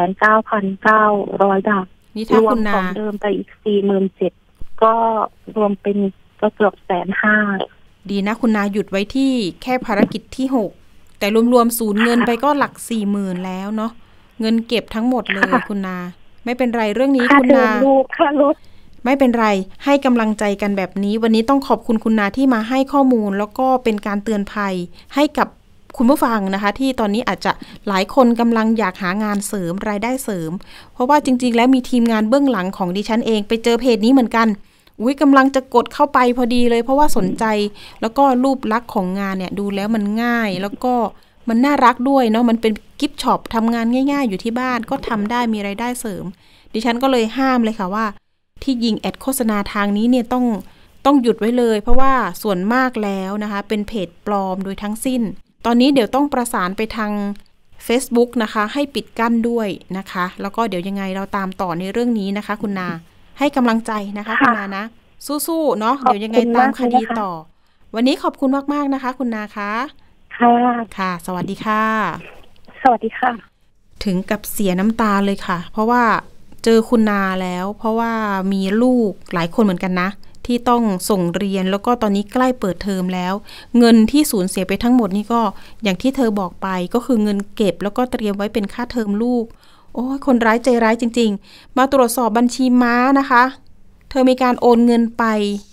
19,900 บาทนี่ถ้าคุณนาเดิมไปอีก47,000ก็รวมเป็นก็เกือบ150,000 ดีนะคุณนาหยุดไว้ที่แค่ภารกิจที่6แต่รวมๆสูญเงินไปก็หลัก 40,000 แล้วเนาะเงินเก็บทั้งหมดเลยคุณนาไม่เป็นไรเรื่องนี้คุณนาค่ารถไม่เป็นไรให้กำลังใจกันแบบนี้วันนี้ต้องขอบคุณคุณนาที่มาให้ข้อมูลแล้วก็เป็นการเตือนภัยให้กับคุณผู้ฟังนะคะที่ตอนนี้อาจจะหลายคนกำลังอยากหางานเสริมรายได้เสริมเพราะว่าจริงๆแล้วมีทีมงานเบื้องหลังของดิฉันเองไปเจอเพจนี้เหมือนกันกำลังจะกดเข้าไปพอดีเลยเพราะว่าสนใจแล้วก็รูปลักษณ์ของงานเนี่ยดูแล้วมันง่ายแล้วก็มันน่ารักด้วยเนาะมันเป็นกิฟต์ช็อปทำงานง่ายๆอยู่ที่บ้านก็ทำได้มีรายได้เสริมดิฉันก็เลยห้ามเลยค่ะว่าที่ยิงแอดโฆษณาทางนี้เนี่ยต้องหยุดไว้เลยเพราะว่าส่วนมากแล้วนะคะเป็นเพจปลอมโดยทั้งสิ้นตอนนี้เดี๋ยวต้องประสานไปทาง Facebook นะคะให้ปิดกั้นด้วยนะคะแล้วก็เดี๋ยวยังไงเราตามต่อในเรื่องนี้นะคะคุณนาให้กำลังใจนะคะคุณนานะสู้ๆเนาะเดี๋ยวยังไงตามคดีต่อวันนี้ขอบคุณมากๆนะคะคุณนาคะค่ะสวัสดีค่ะสวัสดีค่ะถึงกับเสียน้ำตาเลยค่ะเพราะว่าเจอคุณนาแล้วเพราะว่ามีลูกหลายคนเหมือนกันนะที่ต้องส่งเรียนแล้วก็ตอนนี้ใกล้เปิดเทอมแล้วเงินที่สูญเสียไปทั้งหมดนี่ก็อย่างที่เธอบอกไปก็คือเงินเก็บแล้วก็เตรียมไว้เป็นค่าเทอมลูกโอ้ยคนร้ายใจร้ายจริงๆมาตรวจสอบบัญชีม้านะคะเธอมีการโอนเงินไป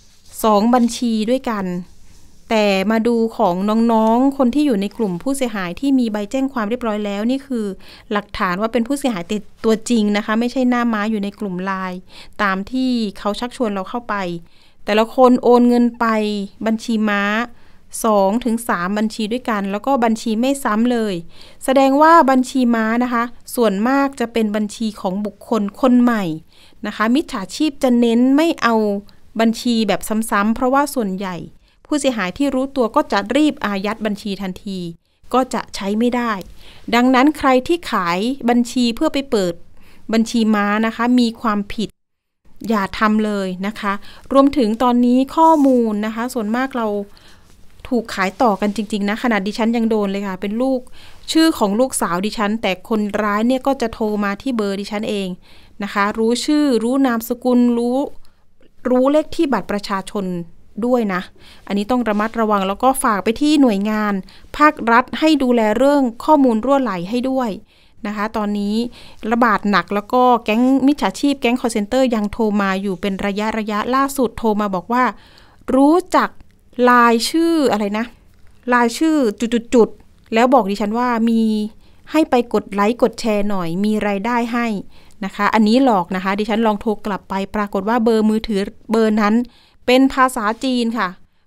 2บัญชีด้วยกันแต่มาดูของน้องๆคนที่อยู่ในกลุ่มผู้เสียหายที่มีใบแจ้งความเรียบร้อยแล้วนี่คือหลักฐานว่าเป็นผู้เสียหายตัวจริงนะคะไม่ใช่หน้าม้าอยู่ในกลุ่มไลน์ตามที่เขาชักชวนเราเข้าไปแต่ละคนโอนเงินไปบัญชีม้า2 ถึง 3บัญชีด้วยกันแล้วก็บัญชีไม่ซ้ำเลยแสดงว่าบัญชีม้านะคะส่วนมากจะเป็นบัญชีของบุคคลคนใหม่นะคะมิจฉาชีพจะเน้นไม่เอาบัญชีแบบซ้ำๆเพราะว่าส่วนใหญ่ผู้เสียหายที่รู้ตัวก็จะรีบอายัดบัญชีทันทีก็จะใช้ไม่ได้ดังนั้นใครที่ขายบัญชีเพื่อไปเปิดบัญชีม้านะคะมีความผิดอย่าทำเลยนะคะรวมถึงตอนนี้ข้อมูลนะคะส่วนมากเราถูกขายต่อกันจริงๆนะขนาดดิฉันยังโดนเลยค่ะเป็นลูกชื่อของลูกสาวดิฉันแต่คนร้ายเนี่ยก็จะโทรมาที่เบอร์ดิฉันเองนะคะรู้ชื่อรู้นามสกุลรู้เลขที่บัตรประชาชนด้วยนะอันนี้ต้องระมัดระวังแล้วก็ฝากไปที่หน่วยงานภาครัฐให้ดูแลเรื่องข้อมูลรั่วไหลให้ด้วยนะคะตอนนี้ระบาดหนักแล้วก็แก๊งมิจฉาชีพแก๊งคอลเซ็นเตอร์ยังโทรมาอยู่เป็นระยะล่าสุดโทรมาบอกว่ารู้จักรายชื่ออะไรนะรายชื่อจุดๆแล้วบอกดิฉันว่ามีให้ไปกดไลค์กดแชร์หน่อยมีรายได้ให้นะคะอันนี้หลอกนะคะดิฉันลองโทรกลับไปปรากฏว่าเบอร์มือถือเบอร์นั้นเป็นภาษาจีนค่ะ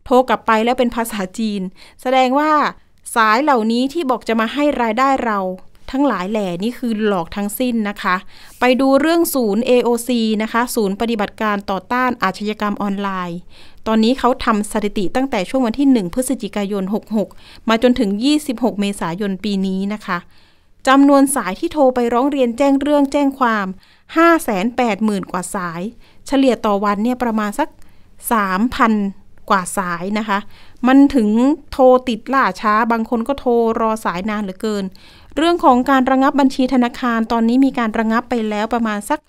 โทรกลับไปแล้วเป็นภาษาจีนแสดงว่าสายเหล่านี้ที่บอกจะมาให้รายได้เราทั้งหลายแหล่นี่คือหลอกทั้งสิ้นนะคะไปดูเรื่องศูนย์ AOC นะคะศูนย์ปฏิบัติการต่อต้านอาชญากรรมออนไลน์ตอนนี้เขาทำสถิติตั้งแต่ช่วงวันที่1พฤศจิกายน66มาจนถึง26เมษายนปีนี้นะคะจำนวนสายที่โทรไปร้องเรียนแจ้งเรื่องแจ้งความ 580,000 กว่าสายเฉลี่ยต่อวันเนี่ยประมาณสัก 3,000 กว่าสายนะคะมันถึงโทรติดล่าช้าบางคนก็โทรรอสายนานเหลือเกินเรื่องของการระงับบัญชีธนาคารตอนนี้มีการระงับไปแล้วประมาณสัก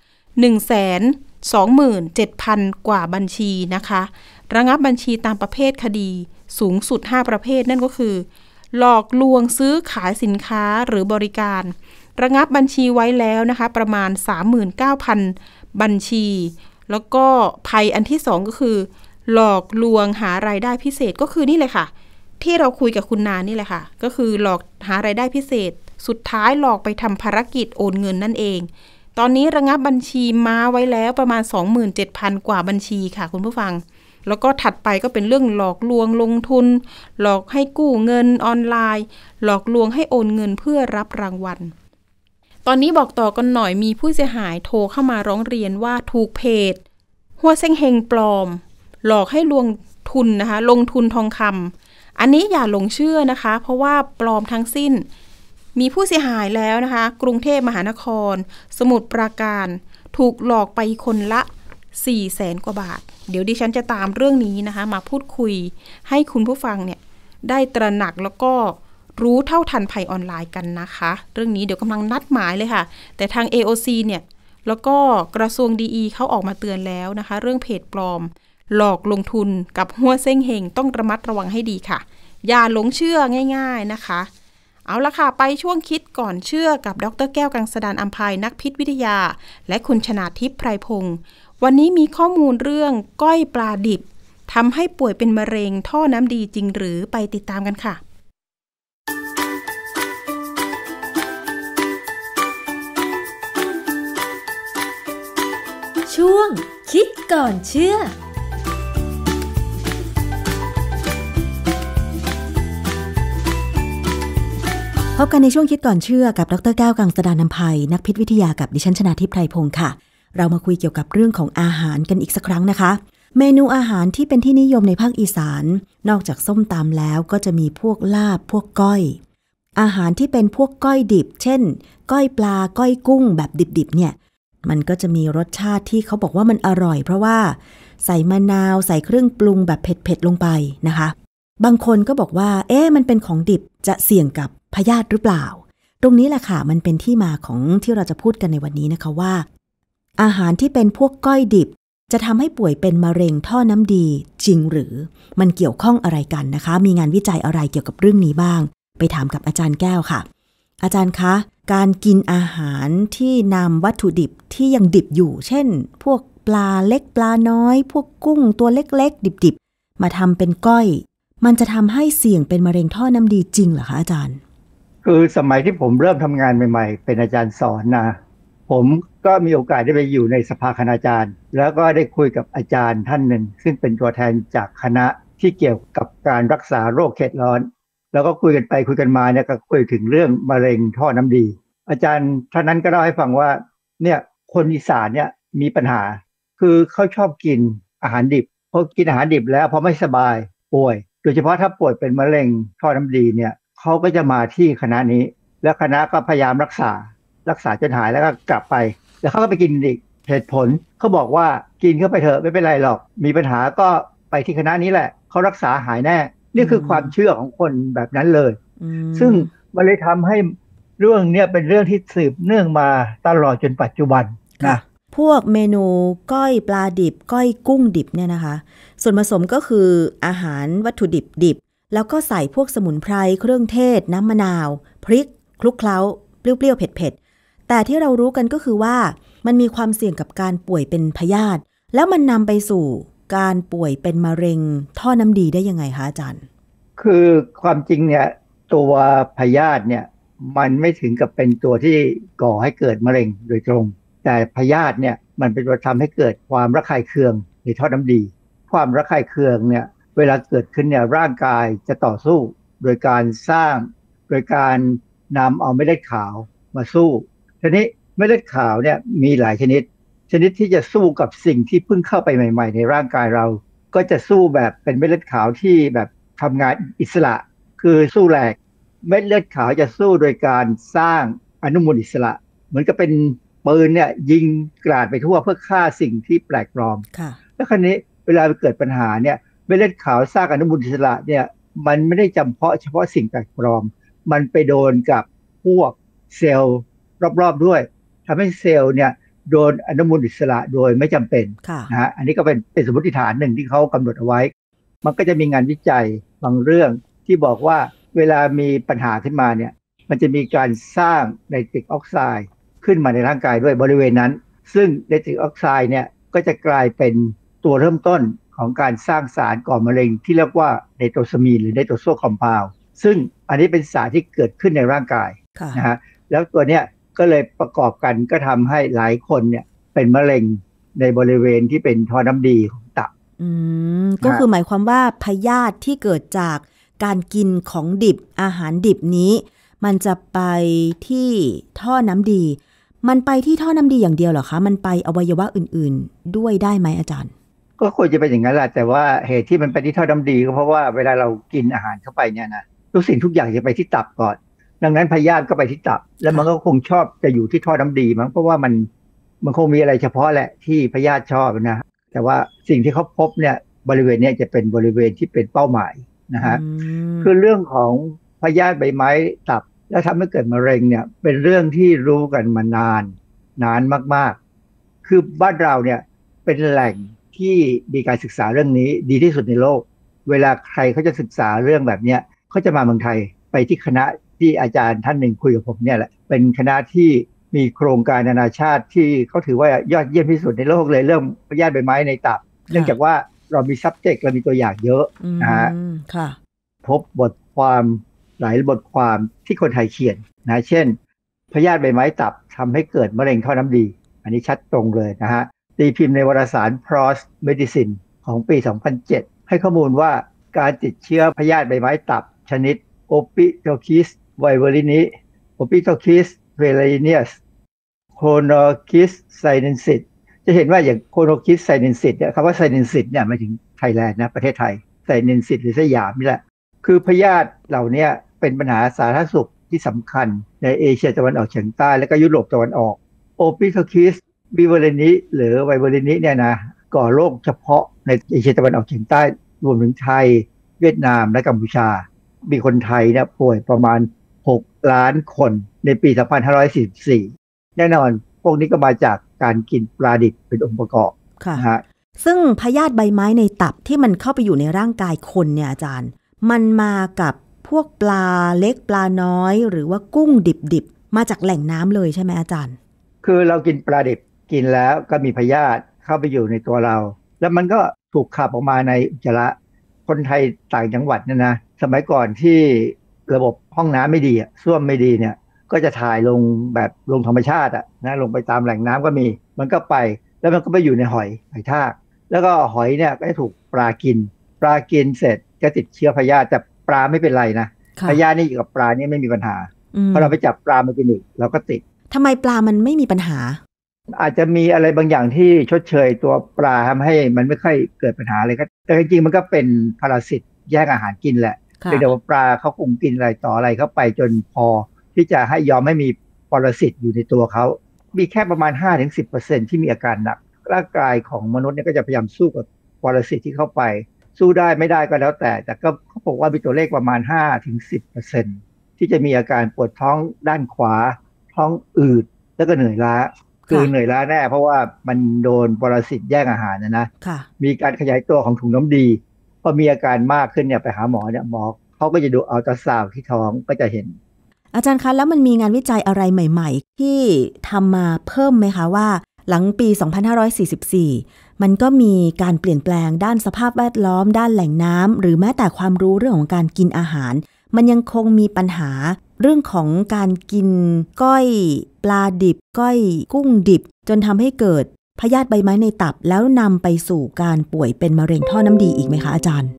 127,000 กว่าบัญชีนะคะระงับบัญชีตามประเภทคดีสูงสุด5ประเภทนั่นก็คือหลอกลวงซื้อขายสินค้าหรือบริการระงับบัญชีไว้แล้วนะคะประมาณ 39,000 บัญชีแล้วก็ภัยอันที่2ก็คือหลอกลวงหารายได้พิเศษก็คือนี่เลยค่ะที่เราคุยกับคุณนานี่แหละค่ะก็คือหลอกหารายได้พิเศษสุดท้ายหลอกไปทำภารกิจโอนเงินนั่นเองตอนนี้ระงับบัญชีมาไว้แล้วประมาณ 27,000 กว่าบัญชีค่ะคุณผู้ฟังแล้วก็ถัดไปก็เป็นเรื่องหลอกลวงลงทุนหลอกให้กู้เงินออนไลน์หลอกลวงให้โอนเงินเพื่อรับรางวัลตอนนี้บอกต่อกันหน่อยมีผู้เสียหายโทรเข้ามาร้องเรียนว่าถูกเพจหัวเซ็งเฮงปลอมหลอกให้ลงทุนนะคะลงทุนทองคำอันนี้อย่าหลงเชื่อนะคะเพราะว่าปลอมทั้งสิ้นมีผู้เสียหายแล้วนะคะกรุงเทพมหานครสมุทรปราการถูกหลอกไปคนละ400,000 กว่าบาทเดี๋ยวดิฉันจะตามเรื่องนี้นะคะมาพูดคุยให้คุณผู้ฟังเนี่ยได้ตระหนักแล้วก็รู้เท่าทันภัยออนไลน์กันนะคะเรื่องนี้เดี๋ยวกำลังนัดหมายเลยค่ะแต่ทาง AOC เนี่ยแล้วก็กระทรวงดีเขาออกมาเตือนแล้วนะคะเรื่องเพจปลอมหลอกลงทุนกับหัวเซ้งเฮงต้องระมัดระวังให้ดีค่ะอย่าหลงเชื่อง่ายๆนะคะเอาละค่ะไปช่วงคิดก่อนเชื่อกับดร.แก้วกังสดาลอำไพนักพิษวิทยาและคุณชนาทิพย์ไพรพงศ์วันนี้มีข้อมูลเรื่องก้อยปลาดิบทำให้ป่วยเป็นมะเร็งท่อน้ำดีจริงหรือไปติดตามกันค่ะช่วงคิดก่อนเชื่อพบกันในช่วงคิดก่อนเชื่อกับดร.แก้วกังสดาลอำไพนักพิษวิทยากับดิฉันชนาทิพย์ไพรพงศ์ค่ะเรามาคุยเกี่ยวกับเรื่องของอาหารกันอีกสักครั้งนะคะเมนูอาหารที่เป็นที่นิยมในภาคอีสานนอกจากส้มตำแล้วก็จะมีพวกลาบพวกก้อยอาหารที่เป็นพวกก้อยดิบเช่นก้อยปลาก้อยกุ้งแบบดิบๆเนี่ยมันก็จะมีรสชาติที่เขาบอกว่ามันอร่อยเพราะว่าใส่มะนาวใส่เครื่องปรุงแบบเผ็ดๆลงไปนะคะบางคนก็บอกว่ามันเป็นของดิบจะเสี่ยงกับพยาธิหรือเปล่าตรงนี้แหละค่ะมันเป็นที่มาของที่เราจะพูดกันในวันนี้นะคะว่าอาหารที่เป็นพวกก้อยดิบจะทำให้ป่วยเป็นมะเร็งท่อน้ำดีจริงหรือมันเกี่ยวข้องอะไรกันนะคะมีงานวิจัยอะไรเกี่ยวกับเรื่องนี้บ้างไปถามกับอาจารย์แก้วค่ะอาจารย์คะการกินอาหารที่นำวัตถุดิบที่ยังดิบอยู่เช่นพวกปลาเล็กปลาน้อยพวกกุ้งตัวเล็กๆดิบๆมาทำเป็นก้อยมันจะทำให้เสี่ยงเป็นมะเร็งท่อน้ำดีจริงเหรอคะอาจารย์คือสมัยที่ผมเริ่มทำงานใหม่ๆเป็นอาจารย์สอนนะผมก็มีโอกาสได้ไปอยู่ในสภาคณาจารย์แล้วก็ได้คุยกับอาจารย์ท่านหนึ่งซึ่งเป็นตัวแทนจากคณะที่เกี่ยวกับการรักษาโรคเขตร้อนแล้วก็คุยกันไปคุยกันมาเนี่ยก็คุยถึงเรื่องมะเร็งท่อน้ำดีอาจารย์ท่านนั้นก็เล่าให้ฟังว่าเนี่ยคนอีสานเนี่ยมีปัญหาคือเขาชอบกินอาหารดิบพอกินอาหารดิบแล้วพอไม่สบายป่วยโดยเฉพาะถ้าป่วยเป็นมะเร็งท่อน้ำดีเนี่ยเขาก็จะมาที่คณะนี้แล้วคณะก็พยายามรักษาจนหายแล้วก็กลับไปแล้วเขาก็ไปกินอีกเหตุผลเขาบอกว่ากินเข้าไปเถอะไม่เป็นไรหรอกมีปัญหาก็ไปที่คณะนี้แหละเขารักษาหายแน่นี่คือความเชื่อของคนแบบนั้นเลยซึ่งมันเลยทำให้เรื่องนี้เป็นเรื่องที่สืบเนื่องมาตลอดจนปัจจุบันนะพวกเมนูก้อยปลาดิบก้อยกุ้งดิบเนี่ยนะคะส่วนผสมก็คืออาหารวัตถุดิบแล้วก็ใส่พวกสมุนไพรเครื่องเทศน้ำมะนาวพริกคลุกเคล้าเปรี้ยวๆเผ็ดๆแต่ที่เรารู้กันก็คือว่ามันมีความเสี่ยงกับการป่วยเป็นพยาธิแล้วมันนำไปสู่การป่วยเป็นมะเร็งท่อน้ำดีได้ยังไงคะอาจารย์คือความจริงเนี่ยตัวพยาธิเนี่ยมันไม่ถึงกับเป็นตัวที่ก่อให้เกิดมะเร็งโดยตรงแต่พยาธิเนี่ยมันเป็นตัวทำให้เกิดความระคายเคืองในท่อน้ำดีความระคายเคืองเนี่ยเวลาเกิดขึ้นเนี่ยร่างกายจะต่อสู้โดยการสร้างโดยการนำเอาเม็ดเลือดขาวมาสู้ทีนี้เม็ดเลือดขาวเนี่ยมีหลายชนิดที่จะสู้กับสิ่งที่เพิ่งเข้าไปใหม่ๆในร่างกายเราก็จะสู้แบบเป็นเม็ดเลือดขาวที่แบบทำงานอิสระคือสู้แหลกเม็ดเลือดขาวจะสู้โดยการสร้างอนุมูลอิสระเหมือนกับเป็นปืนเนี่ยยิงกราดไปทั่วเพื่อฆ่าสิ่งที่แปลกปลอมแล้วคราวนี้เวลาเกิดปัญหาเนี่ยเม็ดเลือดขาวสร้างอนุมูลอิสระเนี่ยมันไม่ได้จำเพาะเฉพาะสิ่งแปลกปลอมมันไปโดนกับพวกเซลล์รอบๆด้วยทำให้เซลล์เนี่ยโดนอนุมูลอิสระโดยไม่จำเป็นนะฮะอันนี้ก็เป็นสมมติฐานหนึ่งที่เขากำหนดเอาไว้มันก็จะมีงานวิจัยบางเรื่องที่บอกว่าเวลามีปัญหาขึ้นมาเนี่ยมันจะมีการสร้างไนตริกออกไซด์ขึ้นมาในร่างกายด้วยบริเวณนั้นซึ่งไนตริกออกไซด์เนี่ยก็จะกลายเป็นตัวเริ่มต้นของการสร้างสารก่อมะเร็งที่เรียกว่าไนโตรซามีนหรือไนโตรโซคอมเพลด์ซึ่งอันนี้เป็นสารที่เกิดขึ้นในร่างกายนะฮะแล้วตัวเนี้ยก็เลยประกอบกันก็ทำให้หลายคนเนี่ยเป็นมะเร็งในบริเวณที่เป็นท่อน้ำดีของตับก็คือหมายความว่าพยาธิที่เกิดจากการกินของดิบอาหารดิบนี้มันจะไปที่ท่อน้ำดีมันไปที่ท่อน้ำดีอย่างเดียวเหรอคะมันไปอวัยวะอื่นๆด้วยได้ไหมอาจารย์ก็ควรจะเป็นอย่างนั้นแหละแต่ว่าเหตุที่มันไปที่ท่อน้ำดีก็เพราะว่าเวลาเรากินอาหารเข้าไปเนี่ยนะทุกสิ่งทุกอย่างจะไปที่ตับก่อนดังนั้นพยาธิก็ไปที่ตับแล้วมันก็คงชอบจะอยู่ที่ท่อน้ำดีมั้งเพราะว่ามันคงมีอะไรเฉพาะแหละที่พยาธิชอบนะแต่ว่าสิ่งที่เขาพบเนี่ยบริเวณนี้จะเป็นบริเวณที่เป็นเป้าหมายนะฮะคือเรื่องของพยาธิใบไม้ตับแล้วทำให้เกิดมะเร็งเนี่ยเป็นเรื่องที่รู้กันมานานมากๆคือบ้านเราเนี่ยเป็นแหล่งที่มีการศึกษาเรื่องนี้ดีที่สุดในโลกเวลาใครเขาจะศึกษาเรื่องแบบนี้เขาจะมาเมืองไทยไปที่คณะที่อาจารย์ท่านหนึ่งคุยกับผมเนี่ยแหละเป็นคณะที่มีโครงการนานาชาติที่เขาถือว่ายอดเยี่ยมที่สุดในโลกเลยเรื่องพยาธิใบไม้ในตับเนื่องจากว่าเรามี subject เรามีตัวอย่างเยอะนะฮะพบบทความหลายบทความที่คนไทยเขียนนะเช่นพยาธิใบไม้ตับทำให้เกิดมะเร็งท่อน้ำดีอันนี้ชัดตรงเลยนะฮะตีพิมพ์ในวารสาร PLOS Medicine ของปี 2007 ให้ข้อมูลว่าการติดเชื้อพยาธิใบไม้ตับชนิด Opisthotokis viverrini Opisthotokis virineus Cronokis sinensis จะเห็นว่าอย่าง Cronokis sinensis เนี่ยคำว่า sinensis เนี่ยหมายถึงไทยแลนด์นะประเทศไทย sinensis หรือสยามนี่แหละคือพยาธิเหล่านี้เป็นปัญหาสาธารณสุขที่สำคัญในเอเชียตะวันออกเฉียงใต้และก็ยุโรปตะวันออก Opisthotokis viverrini หรือ viverrini เนี่ยนะก่อโรคเฉพาะในเอเชียตะวันออกเฉียงใต้รวมถึงไทยเวียดนามและกัมพูชามีคนไทยเนี่ยป่วยประมาณ6 ล้านคนในปี 2544 แน่นอนพวกนี้ก็มาจากการกินปลาดิบเป็นองค์ประกอบค่ะซึ่งพยาธิใบไม้ในตับที่มันเข้าไปอยู่ในร่างกายคนเนี่ยอาจารย์มันมากับพวกปลาเล็กปลาน้อยหรือว่ากุ้งดิบๆมาจากแหล่งน้ำเลยใช่ไหมอาจารย์คือเรากินปลาดิบกินแล้วก็มีพยาธิเข้าไปอยู่ในตัวเราแล้วมันก็ถูกขับออกมาในอุจจาระคนไทยต่างจังหวัดเนี่ยนะสมัยก่อนที่ระบบห้องน้ำไม่ดีส้วมไม่ดีเนี่ยก็จะถ่ายลงแบบลงธรรมชาตินะลงไปตามแหล่งน้ำก็มีมันก็ไปแล้วมันก็ไปอยู่ในหอยทากแล้วก็หอยเนี่ยก็จะถูกปลากินเสร็จก็ติดเชื้อพยาธิแต่ปลาไม่เป็นไรนะพยาธินี่อยู่กับปลานี่ไม่มีปัญหาพอเราไปจับปลามากินอีกเราก็ติดทำไมปลามันไม่มีปัญหาอาจจะมีอะไรบางอย่างที่ชดเชยตัวปลาทำให้มันไม่ค่อยเกิดปัญหาอะไรก็แต่จริงๆมันก็เป็นพาราซิตแย่งอาหารกินแหละแต่ว่าปลาเขาคงกินอะไรต่ออะไรเข้าไปจนพอที่จะให้ยอมให้มีปรสิตอยู่ในตัวเขามีแค่ประมาณ 5-10% ที่มีอาการหนักร่างกายของมนุษย์เนี่ยก็จะพยายามสู้กับปรสิตที่เข้าไปสู้ได้ไม่ได้ก็แล้วแต่ก็เขาบอกว่ามีตัวเลขประมาณ 5-10% ที่จะมีอาการปวดท้องด้านขวาท้องอืดแล้วก็เหนื่อยล้าคือเหนื่อยล้าแน่เพราะว่ามันโดนปรสิตแย่งอาหารนะมีการขยายตัวของถุงน้ำดีพอมีอาการมากขึ้นเนี่ยไปหาหมอเนี่ยหมอเขาก็จะดูอัลตราซาวด์ที่ท้องก็จะเห็นอาจารย์คะแล้วมันมีงานวิจัยอะไรใหม่ๆที่ทำมาเพิ่มไหมคะว่าหลังปี 2544 มันก็มีการเปลี่ยนแปลงด้านสภาพแวดล้อมด้านแหล่งน้ำหรือแม้แต่ความรู้เรื่องของการกินอาหารมันยังคงมีปัญหาเรื่องของการกินก้อยปลาดิบก้อยกุ้งดิบจนทำให้เกิดพยาธิใบไม้ในตับแล้วนำไปสู่การป่วยเป็นมะเร็งท่อน้ำดีอีกไหมคะอาจารย์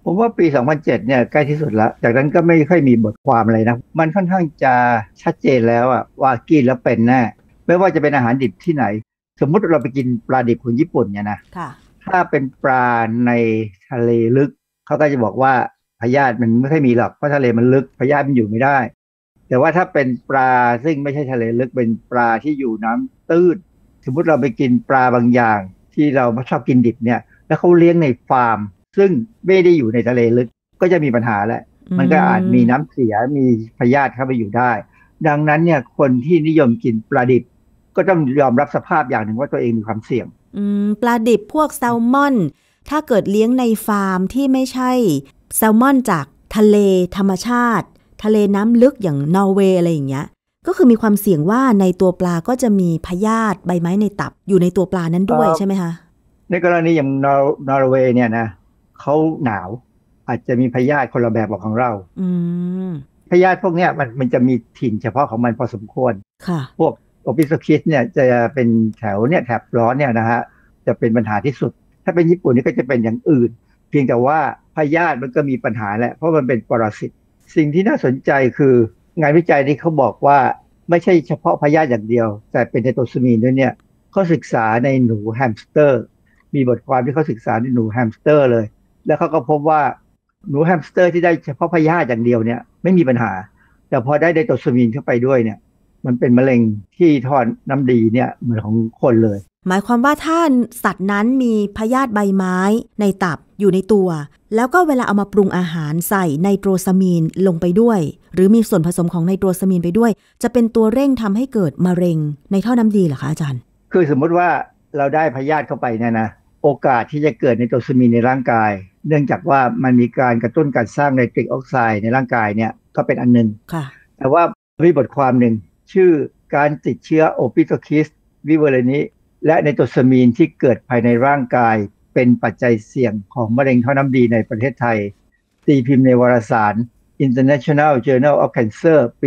ผมว่าปี 2007 เนี่ยใกล้ที่สุดแล้วจากนั้นก็ไม่ค่อยมีบทความอะไรนะมันค่อนข้างจะชัดเจนแล้วอะว่ากินแล้วเป็นแน่ไม่ว่าจะเป็นอาหารดิบที่ไหนสมมุติเราไปกินปลาดิบของญี่ปุ่นเนี่ยนะถ้าเป็นปลาในทะเลลึกเขาก็จะบอกว่าพยาธิมันไม่ค่อยมีหรอกเพราะทะเลมันลึกพยาธิมันอยู่ไม่ได้แต่ว่าถ้าเป็นปลาซึ่งไม่ใช่ทะเลลึกเป็นปลาที่อยู่น้ำตื้นสมมุติเราไปกินปลาบางอย่างที่เราไม่ชอบกินดิบเนี่ยแล้วเขาเลี้ยงในฟาร์มซึ่งไม่ได้อยู่ในทะเลลึกก็จะมีปัญหาแหละมันก็อาจมีน้ำเสียมีพยาธิเข้าไปอยู่ได้ดังนั้นเนี่ยคนที่นิยมกินปลาดิบก็ต้องยอมรับสภาพอย่างหนึ่งว่าตัวเองมีความเสี่ยงปลาดิบพวกแซลมอนถ้าเกิดเลี้ยงในฟาร์มที่ไม่ใช่แซลมอนจากทะเลธรรมชาติทะเลน้ำลึกอย่างนอร์เวย์อะไรอย่างเงี้ยก็คือมีความเสี่ยงว่าในตัวปลาก็จะมีพยาธิใบไม้ในตับอยู่ในตัวปลานั้นด้วยใช่ไหมคะในกรณีอย่างนอร์เวย์เนี่ยนะเขาหนาวอาจจะมีพยาธิคนละแบบของเราพยาธิพวกเนี้ยมันจะมีถิ่นเฉพาะของมันพอสมควรพวกโอปิโซคิสเนี่ยจะเป็นแถวเนี่ยแถบร้อนเนี่ยนะฮะจะเป็นปัญหาที่สุดถ้าเป็นญี่ปุ่นนี่ก็จะเป็นอย่างอื่นเพียงแต่ว่าพยาธิมันก็มีปัญหาแหละเพราะมันเป็นปรสิตสิ่งที่น่าสนใจคืองานวิจัยที่เขาบอกว่าไม่ใช่เฉพาะพยาธิอย่างเดียวแต่เป็นไนโตซามีนด้วยเนี่ยเขาศึกษาในหนูแฮมสเตอร์มีบทความที่เขาศึกษาในหนูแฮมสเตอร์เลยแล้วเขาก็พบว่าหนูแฮมสเตอร์ที่ได้เฉพาะพยาธิอย่างเดียวเนี่ยไม่มีปัญหาแต่พอได้ไนโตซามีนเข้าไปด้วยเนี่ยมันเป็นมะเร็งที่ท่อน้ำดีเนี่ยเหมือนของคนเลยหมายความว่าถ้าสัตว์นั้นมีพยาธิใบไม้ในตับอยู่ในตัวแล้วก็เวลาเอามาปรุงอาหารใส่ไนโตรซามีนลงไปด้วยหรือมีส่วนผสมของไนโตรซามีนไปด้วยจะเป็นตัวเร่งทำให้เกิดมะเร็งในท่อน้ำดีเหรอคะอาจารย์คือสมมติว่าเราได้พยาธิเข้าไปเนี่ยนะโอกาสที่จะเกิดไนโตรซามีนในร่างกายเนื่องจากว่ามันมีการกระตุ้นการสร้างไนตริกออกไซด์ในร่างกายเนี่ยก็เป็นอันนึงแต่ว่ามีบทความหนึ่งชื่อการติดเชื้อโอปิโตคิสวิเวอร์นิและไนโตรซามีนที่เกิดภายในร่างกายเป็นปัจจัยเสี่ยงของมะเร็งท่อน้ำดีในประเทศไทยตีพิมพ์ในวารสาร International Journal of Cancer ปี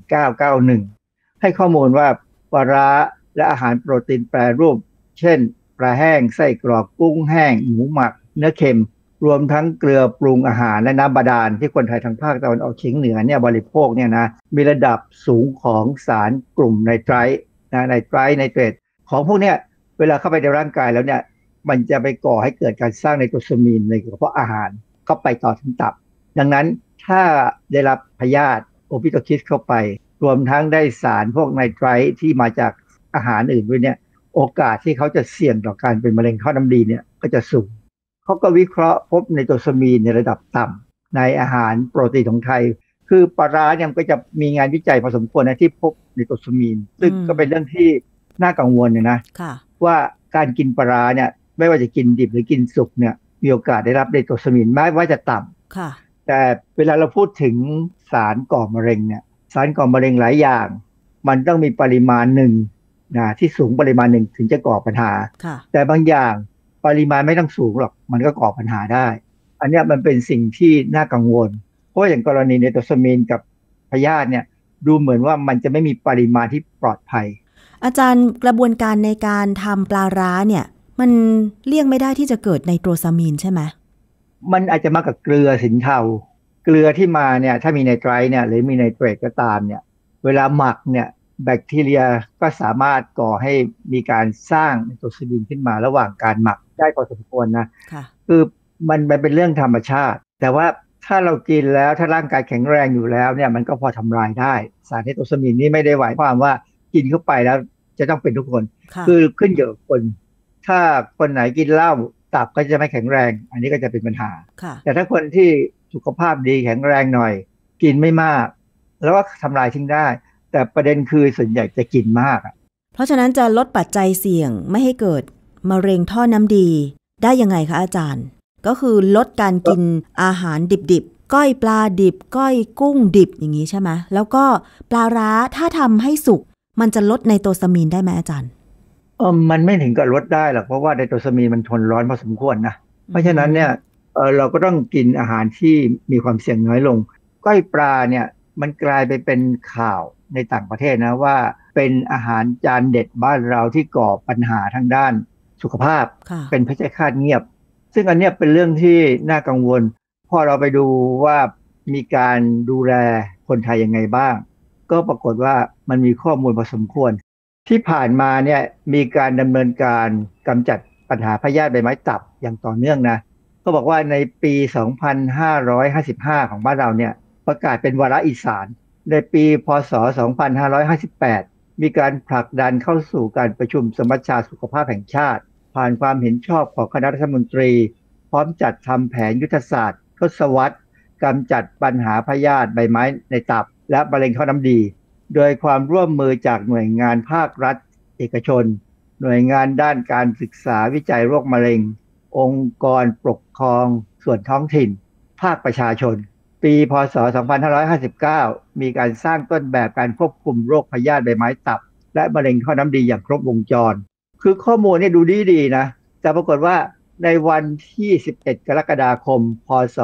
1991 ให้ข้อมูลว่าปลาร้าและอาหารโปรตีนแปรรูปเช่นปลาแห้งไส้กรอกกุ้งแห้งหมูหมักเนื้อเค็มรวมทั้งเกลือปรุงอาหารและน้ำบาดาลที่คนไทยทางภาคตะวันออกเฉียงเหนือเนี่ยบริโภคเนี่ยนะมีระดับสูงของสารกลุ่มไนไตรท์ไนเตรตของพวกเนี้ยเวลาเข้าไปในร่างกายแล้วเนี่ยมันจะไปก่อให้เกิดการสร้างไนโตรซามีนในกระเพาะอาหารเข้าไปต่อถึงตับดังนั้นถ้าได้รับพยาธิโอปิโตคิสเข้าไปรวมทั้งได้สารพวกไนไตรท์ที่มาจากอาหารอื่นด้วยเนี่ยโอกาสที่เขาจะเสี่ยงต่อการเป็นมะเร็งท่อน้ำดีเนี่ยก็จะสูงเขาก็วิเคราะห์พบไนโตรซามีนในระดับต่ำในอาหารโปรตีนของไทยคือปลาร้าเนี่ยก็จะมีงานวิจัยพอสมควรนะที่พบไนโตรซามีนซึ่งก็เป็นเรื่องที่น่ากังวลนะว่าการกินปลาร้าเนี่ยไม่ว่าจะกินดิบหรือกินสุกเนี่ยมีโอกาสได้รับไนโตรซามีนแม้ว่าจะต่ำแต่เวลาเราพูดถึงสารก่อมะเร็งเนี่ยสารก่อมะเร็งหลายอย่างมันต้องมีปริมาณหนึ่งนะที่สูงปริมาณหนึ่งถึงจะก่อปัญหาแต่บางอย่างปริมาณไม่ต้องสูงหรอกมันก็ก่อปัญหาได้อันนี้มันเป็นสิ่งที่น่ากังวลเพราะอย่างกรณีไนโตรซามีนกับพยาธิเนี่ยดูเหมือนว่ามันจะไม่มีปริมาณที่ปลอดภัยอาจารย์กระบวนการในการทำปลาร้าเนี่ยมันเลี่ยงไม่ได้ที่จะเกิดไนโตรซามีนใช่ไหมมันอาจจะมากับเกลือสินเทาเกลือที่มาเนี่ยถ้ามีไนไตรท์เนี่ยหรือมีไนเตรตก็ตามเนี่ยเวลาหมักเนี่ยแบคทีเรียก็สามารถก่อให้มีการสร้างไนโตรซามีนขึ้นมาระหว่างการหมักได้พอสมควรนะคือมันเป็นเรื่องธรรมชาติแต่ว่าถ้าเรากินแล้วถ้าร่างกายแข็งแรงอยู่แล้วเนี่ยมันก็พอทำลายได้สารไนโตรซามีนนี่ไม่ได้หมายความว่ากินเข้าไปแล้วจะต้องเป็นทุกคนคือขึ้นอยู่กับคนถ้าคนไหนกินเหล้าตับก็จะไม่แข็งแรงอันนี้ก็จะเป็นปัญหาแต่ถ้าคนที่สุขภาพดีแข็งแรงหน่อยกินไม่มากแล้วก็ทำลายทิ้งได้แต่ประเด็นคือส่วนใหญ่จะกินมากเพราะฉะนั้นจะลดปัจจัยเสี่ยงไม่ให้เกิดมะเร็งท่อน้ำดีได้ยังไงคะอาจารย์ก็คือลดการกินอาหารดิบๆก้อยปลาดิบก้อยกุ้งดิบอย่างนี้ใช่ไหมแล้วก็ปลาร้าถ้าทำให้สุกมันจะลดไนโตรซามีนได้ไหมอาจารย์มันไม่ถึงกับลดได้หรอกเพราะว่าไนโตรซามีนมันทนร้อนพอสมควรนะเพราะฉะนั้นเนี่ยเราก็ต้องกินอาหารที่มีความเสี่ยงน้อยลงก้อยปลาเนี่ยมันกลายไปเป็นข่าวในต่างประเทศนะว่าเป็นอาหารจานเด็ดบ้านเราที่ก่อปัญหาทางด้านสุขภาพเป็นเพชฌฆาตเงียบซึ่งอันนี้เป็นเรื่องที่น่ากังวลเพพอเราไปดูว่ามีการดูแลคนไทยยังไงบ้างก็ปรากฏว่ามันมีข้อมูลพอสมควรที่ผ่านมาเนี่ยมีการดำเนินการกำจัดปัญหาพยาธิใบไม้ตับอย่างต่อเนื่องนะก็บอกว่าในปี 2555 ของบ้านเราเนี่ยประกาศเป็นวาระอีสานในปีพ.ศ. 2558 มีการผลักดันเข้าสู่การประชุมสมัชชาสุขภาพแห่งชาติผ่านความเห็นชอบของคณะรัฐมนตรีพร้อมจัดทำแผนยุทธศาสตร์ทศวรรษกำจัดปัญหาพยาธิใบไม้ในตับและมะเร็งท่อน้ำดีโดยความร่วมมือจากหน่วยงานภาครัฐเอกชนหน่วยงานด้านการศึกษาวิจัยโรคมะเร็งองค์กรปกครองส่วนท้องถิ่นภาคประชาชนปีพ.ศ. 2559 มีการสร้างต้นแบบการควบคุมโรคพยาธิใบไม้ตับและมะเร็งท่อน้ำดีอย่างครบวงจรคือข้อมูลเนี่ยดูดีๆนะแต่ปรากฏว่าในวันที่ 11 กรกฎาคม พ.ศ.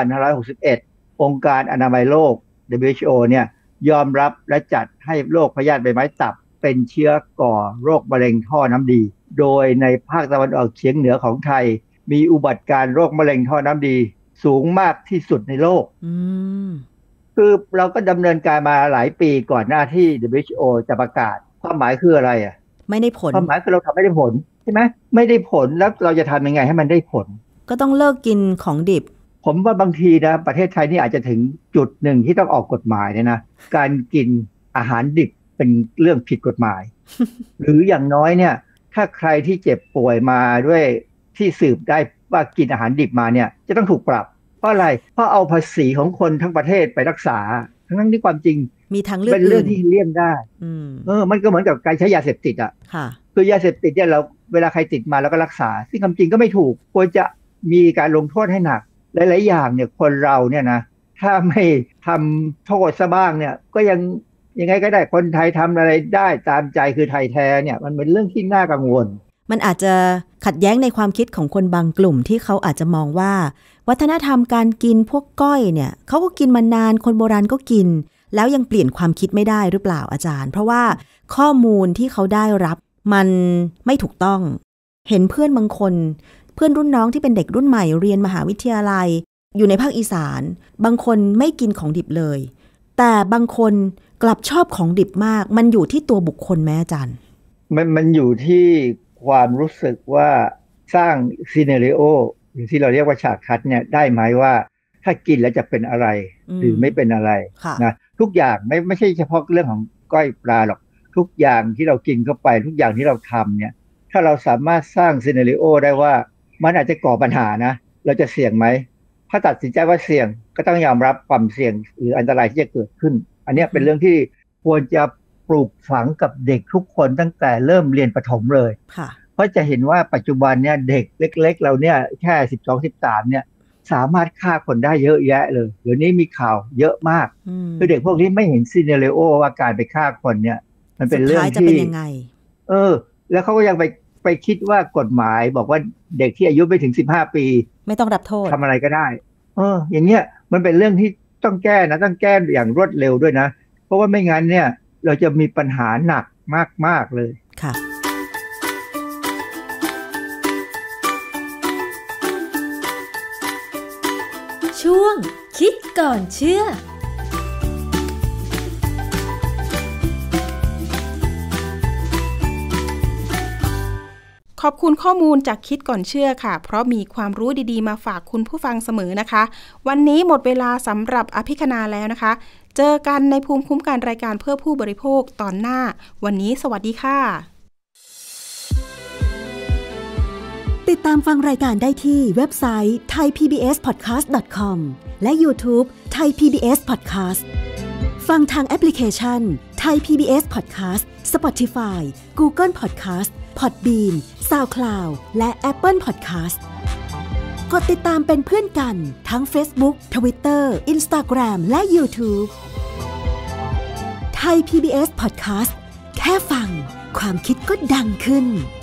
2561 องค์การอนามัยโลก WHO เนี่ยยอมรับและจัดให้โรคพยาธิใบไม้ตับเป็นเชื้อก่อโรคมะเร็งท่อน้ำดีโดยในภาคตะวันออกเฉียงเหนือของไทยมีอุบัติการณ์โรคมะเร็งท่อน้ำดีสูงมากที่สุดในโลกคือเราก็ดำเนินการมาหลายปีก่อนหน้าที่ WHO จะประกาศความหมายคืออะไรอ่ะไม่ได้ผลความหมายคือเราทำไม่ได้ผลใช่ไหมไม่ได้ผลแล้วเราจะทำยังไงให้มันได้ผลก็ต้องเลิกกินของดิบผมว่าบางทีนะประเทศไทยนี่อาจจะถึงจุดหนึ่งที่ต้องออกกฎหมายเนี่ยนะการกินอาหารดิบเป็นเรื่องผิดกฎหมาย หรืออย่างน้อยเนี่ยถ้าใครที่เจ็บป่วยมาด้วยที่สืบได้ว่ากินอาหารดิบมาเนี่ยจะต้องถูกปรับเพราะอะไรเพราะเอาภาษีของคนทั้งประเทศไปรักษาทั้งที่ความจริงมีทางเลือกเป็นเรื่องที่เลี่ยงได้มันก็เหมือนกับการใช้ยาเสพติดอ่ะคือยาเสพติดเนี่ยเราเวลาใครติดมาแล้วก็รักษาซึ่งความจริงก็ไม่ถูกควรจะมีการลงโทษให้หนักหลายๆอย่างเนี่ยคนเราเนี่ยนะถ้าไม่ทำโทษซะบ้างเนี่ยก็ยังไงก็ได้คนไทยทำอะไรได้ตามใจคือไทยแท้เนี่ยมันเป็นเรื่องที่น่ากังวลมันอาจจะขัดแย้งในความคิดของคนบางกลุ่มที่เขาอาจจะมองว่าวัฒนธรรมการกินพวกก้อยเนี่ยเขาก็กินมานานคนโบราณก็กินแล้วยังเปลี่ยนความคิดไม่ได้หรือเปล่าอาจารย์เพราะว่าข้อมูลที่เขาได้รับมันไม่ถูกต้องเห็นเพื่อนบางคนเพื่อนรุ่นน้องที่เป็นเด็กรุ่นใหม่เรียนมหาวิทยาลัยอยู่ในภาคอีสานบางคนไม่กินของดิบเลยแต่บางคนกลับชอบของดิบมากมันอยู่ที่ตัวบุคคลแม่อาจารย์มันอยู่ที่ความรู้สึกว่าสร้างซีเนริโอหรือที่เราเรียกว่าฉากทัศน์เนี่ยได้ไหมว่าถ้ากินแล้วจะเป็นอะไรหรือไม่เป็นอะไรนะทุกอย่างไม่ใช่เฉพาะเรื่องของก้อยปลาหรอกทุกอย่างที่เรากินเข้าไปทุกอย่างที่เราทำเนี่ยถ้าเราสามารถสร้างซีเนริโอได้ว่ามันอาจจะก่อปัญหานะเราจะเสี่ยงไหมถ้าตัดสินใจว่าเสี่ยงก็ต้องยอมรับความเสี่ยงหรืออันตรายที่จะเกิดขึ้นอันนี้เป็นเรื่องที่ควรจะปลูกฝังกับเด็กทุกคนตั้งแต่เริ่มเรียนประถมเลยเพราะจะเห็นว่าปัจจุบันเนี่ยเด็กเล็กๆเราเนี่ยแค่12-13เนี่ยสามารถฆ่าคนได้เยอะแยะเลยเดี๋ยวนี้มีข่าวเยอะมากคือเด็กพวกนี้ไม่เห็นซีเนเรโอว่าการไปฆ่าคนเนี่ยมันเป็นเรื่องที่แล้วเขาก็ยังไปคิดว่ากฎหมายบอกว่าเด็กที่อายุไม่ถึง15ปีไม่ต้องรับโทษทำอะไรก็ได้อย่างเงี้ยมันเป็นเรื่องที่ต้องแก้นะต้องแก้อย่างรวดเร็วด้วยนะเพราะว่าไม่งั้นเนี่ยเราจะมีปัญหาหนักมากๆเลยค่ะช่วงคิดก่อนเชื่อขอบคุณข้อมูลจากคิดก่อนเชื่อค่ะเพราะมีความรู้ดีๆมาฝากคุณผู้ฟังเสมอนะคะวันนี้หมดเวลาสำหรับอภิคณาแล้วนะคะเจอกันในภูมิคุ้มกันรายการเพื่อผู้บริโภคตอนหน้าวันนี้สวัสดีค่ะติดตามฟังรายการได้ที่เว็บไซต์ thaipbspodcast.com และ YouTube Thai PBS Podcast ฟังทางแอปพลิเคชัน Thai PBS Podcast Spotify Google Podcast Podbean SoundCloud และ Apple Podcast กดติดตามเป็นเพื่อนกันทั้ง Facebook Twitter Instagram และ YouTube Thai PBS Podcast แค่ฟังความคิดก็ดังขึ้น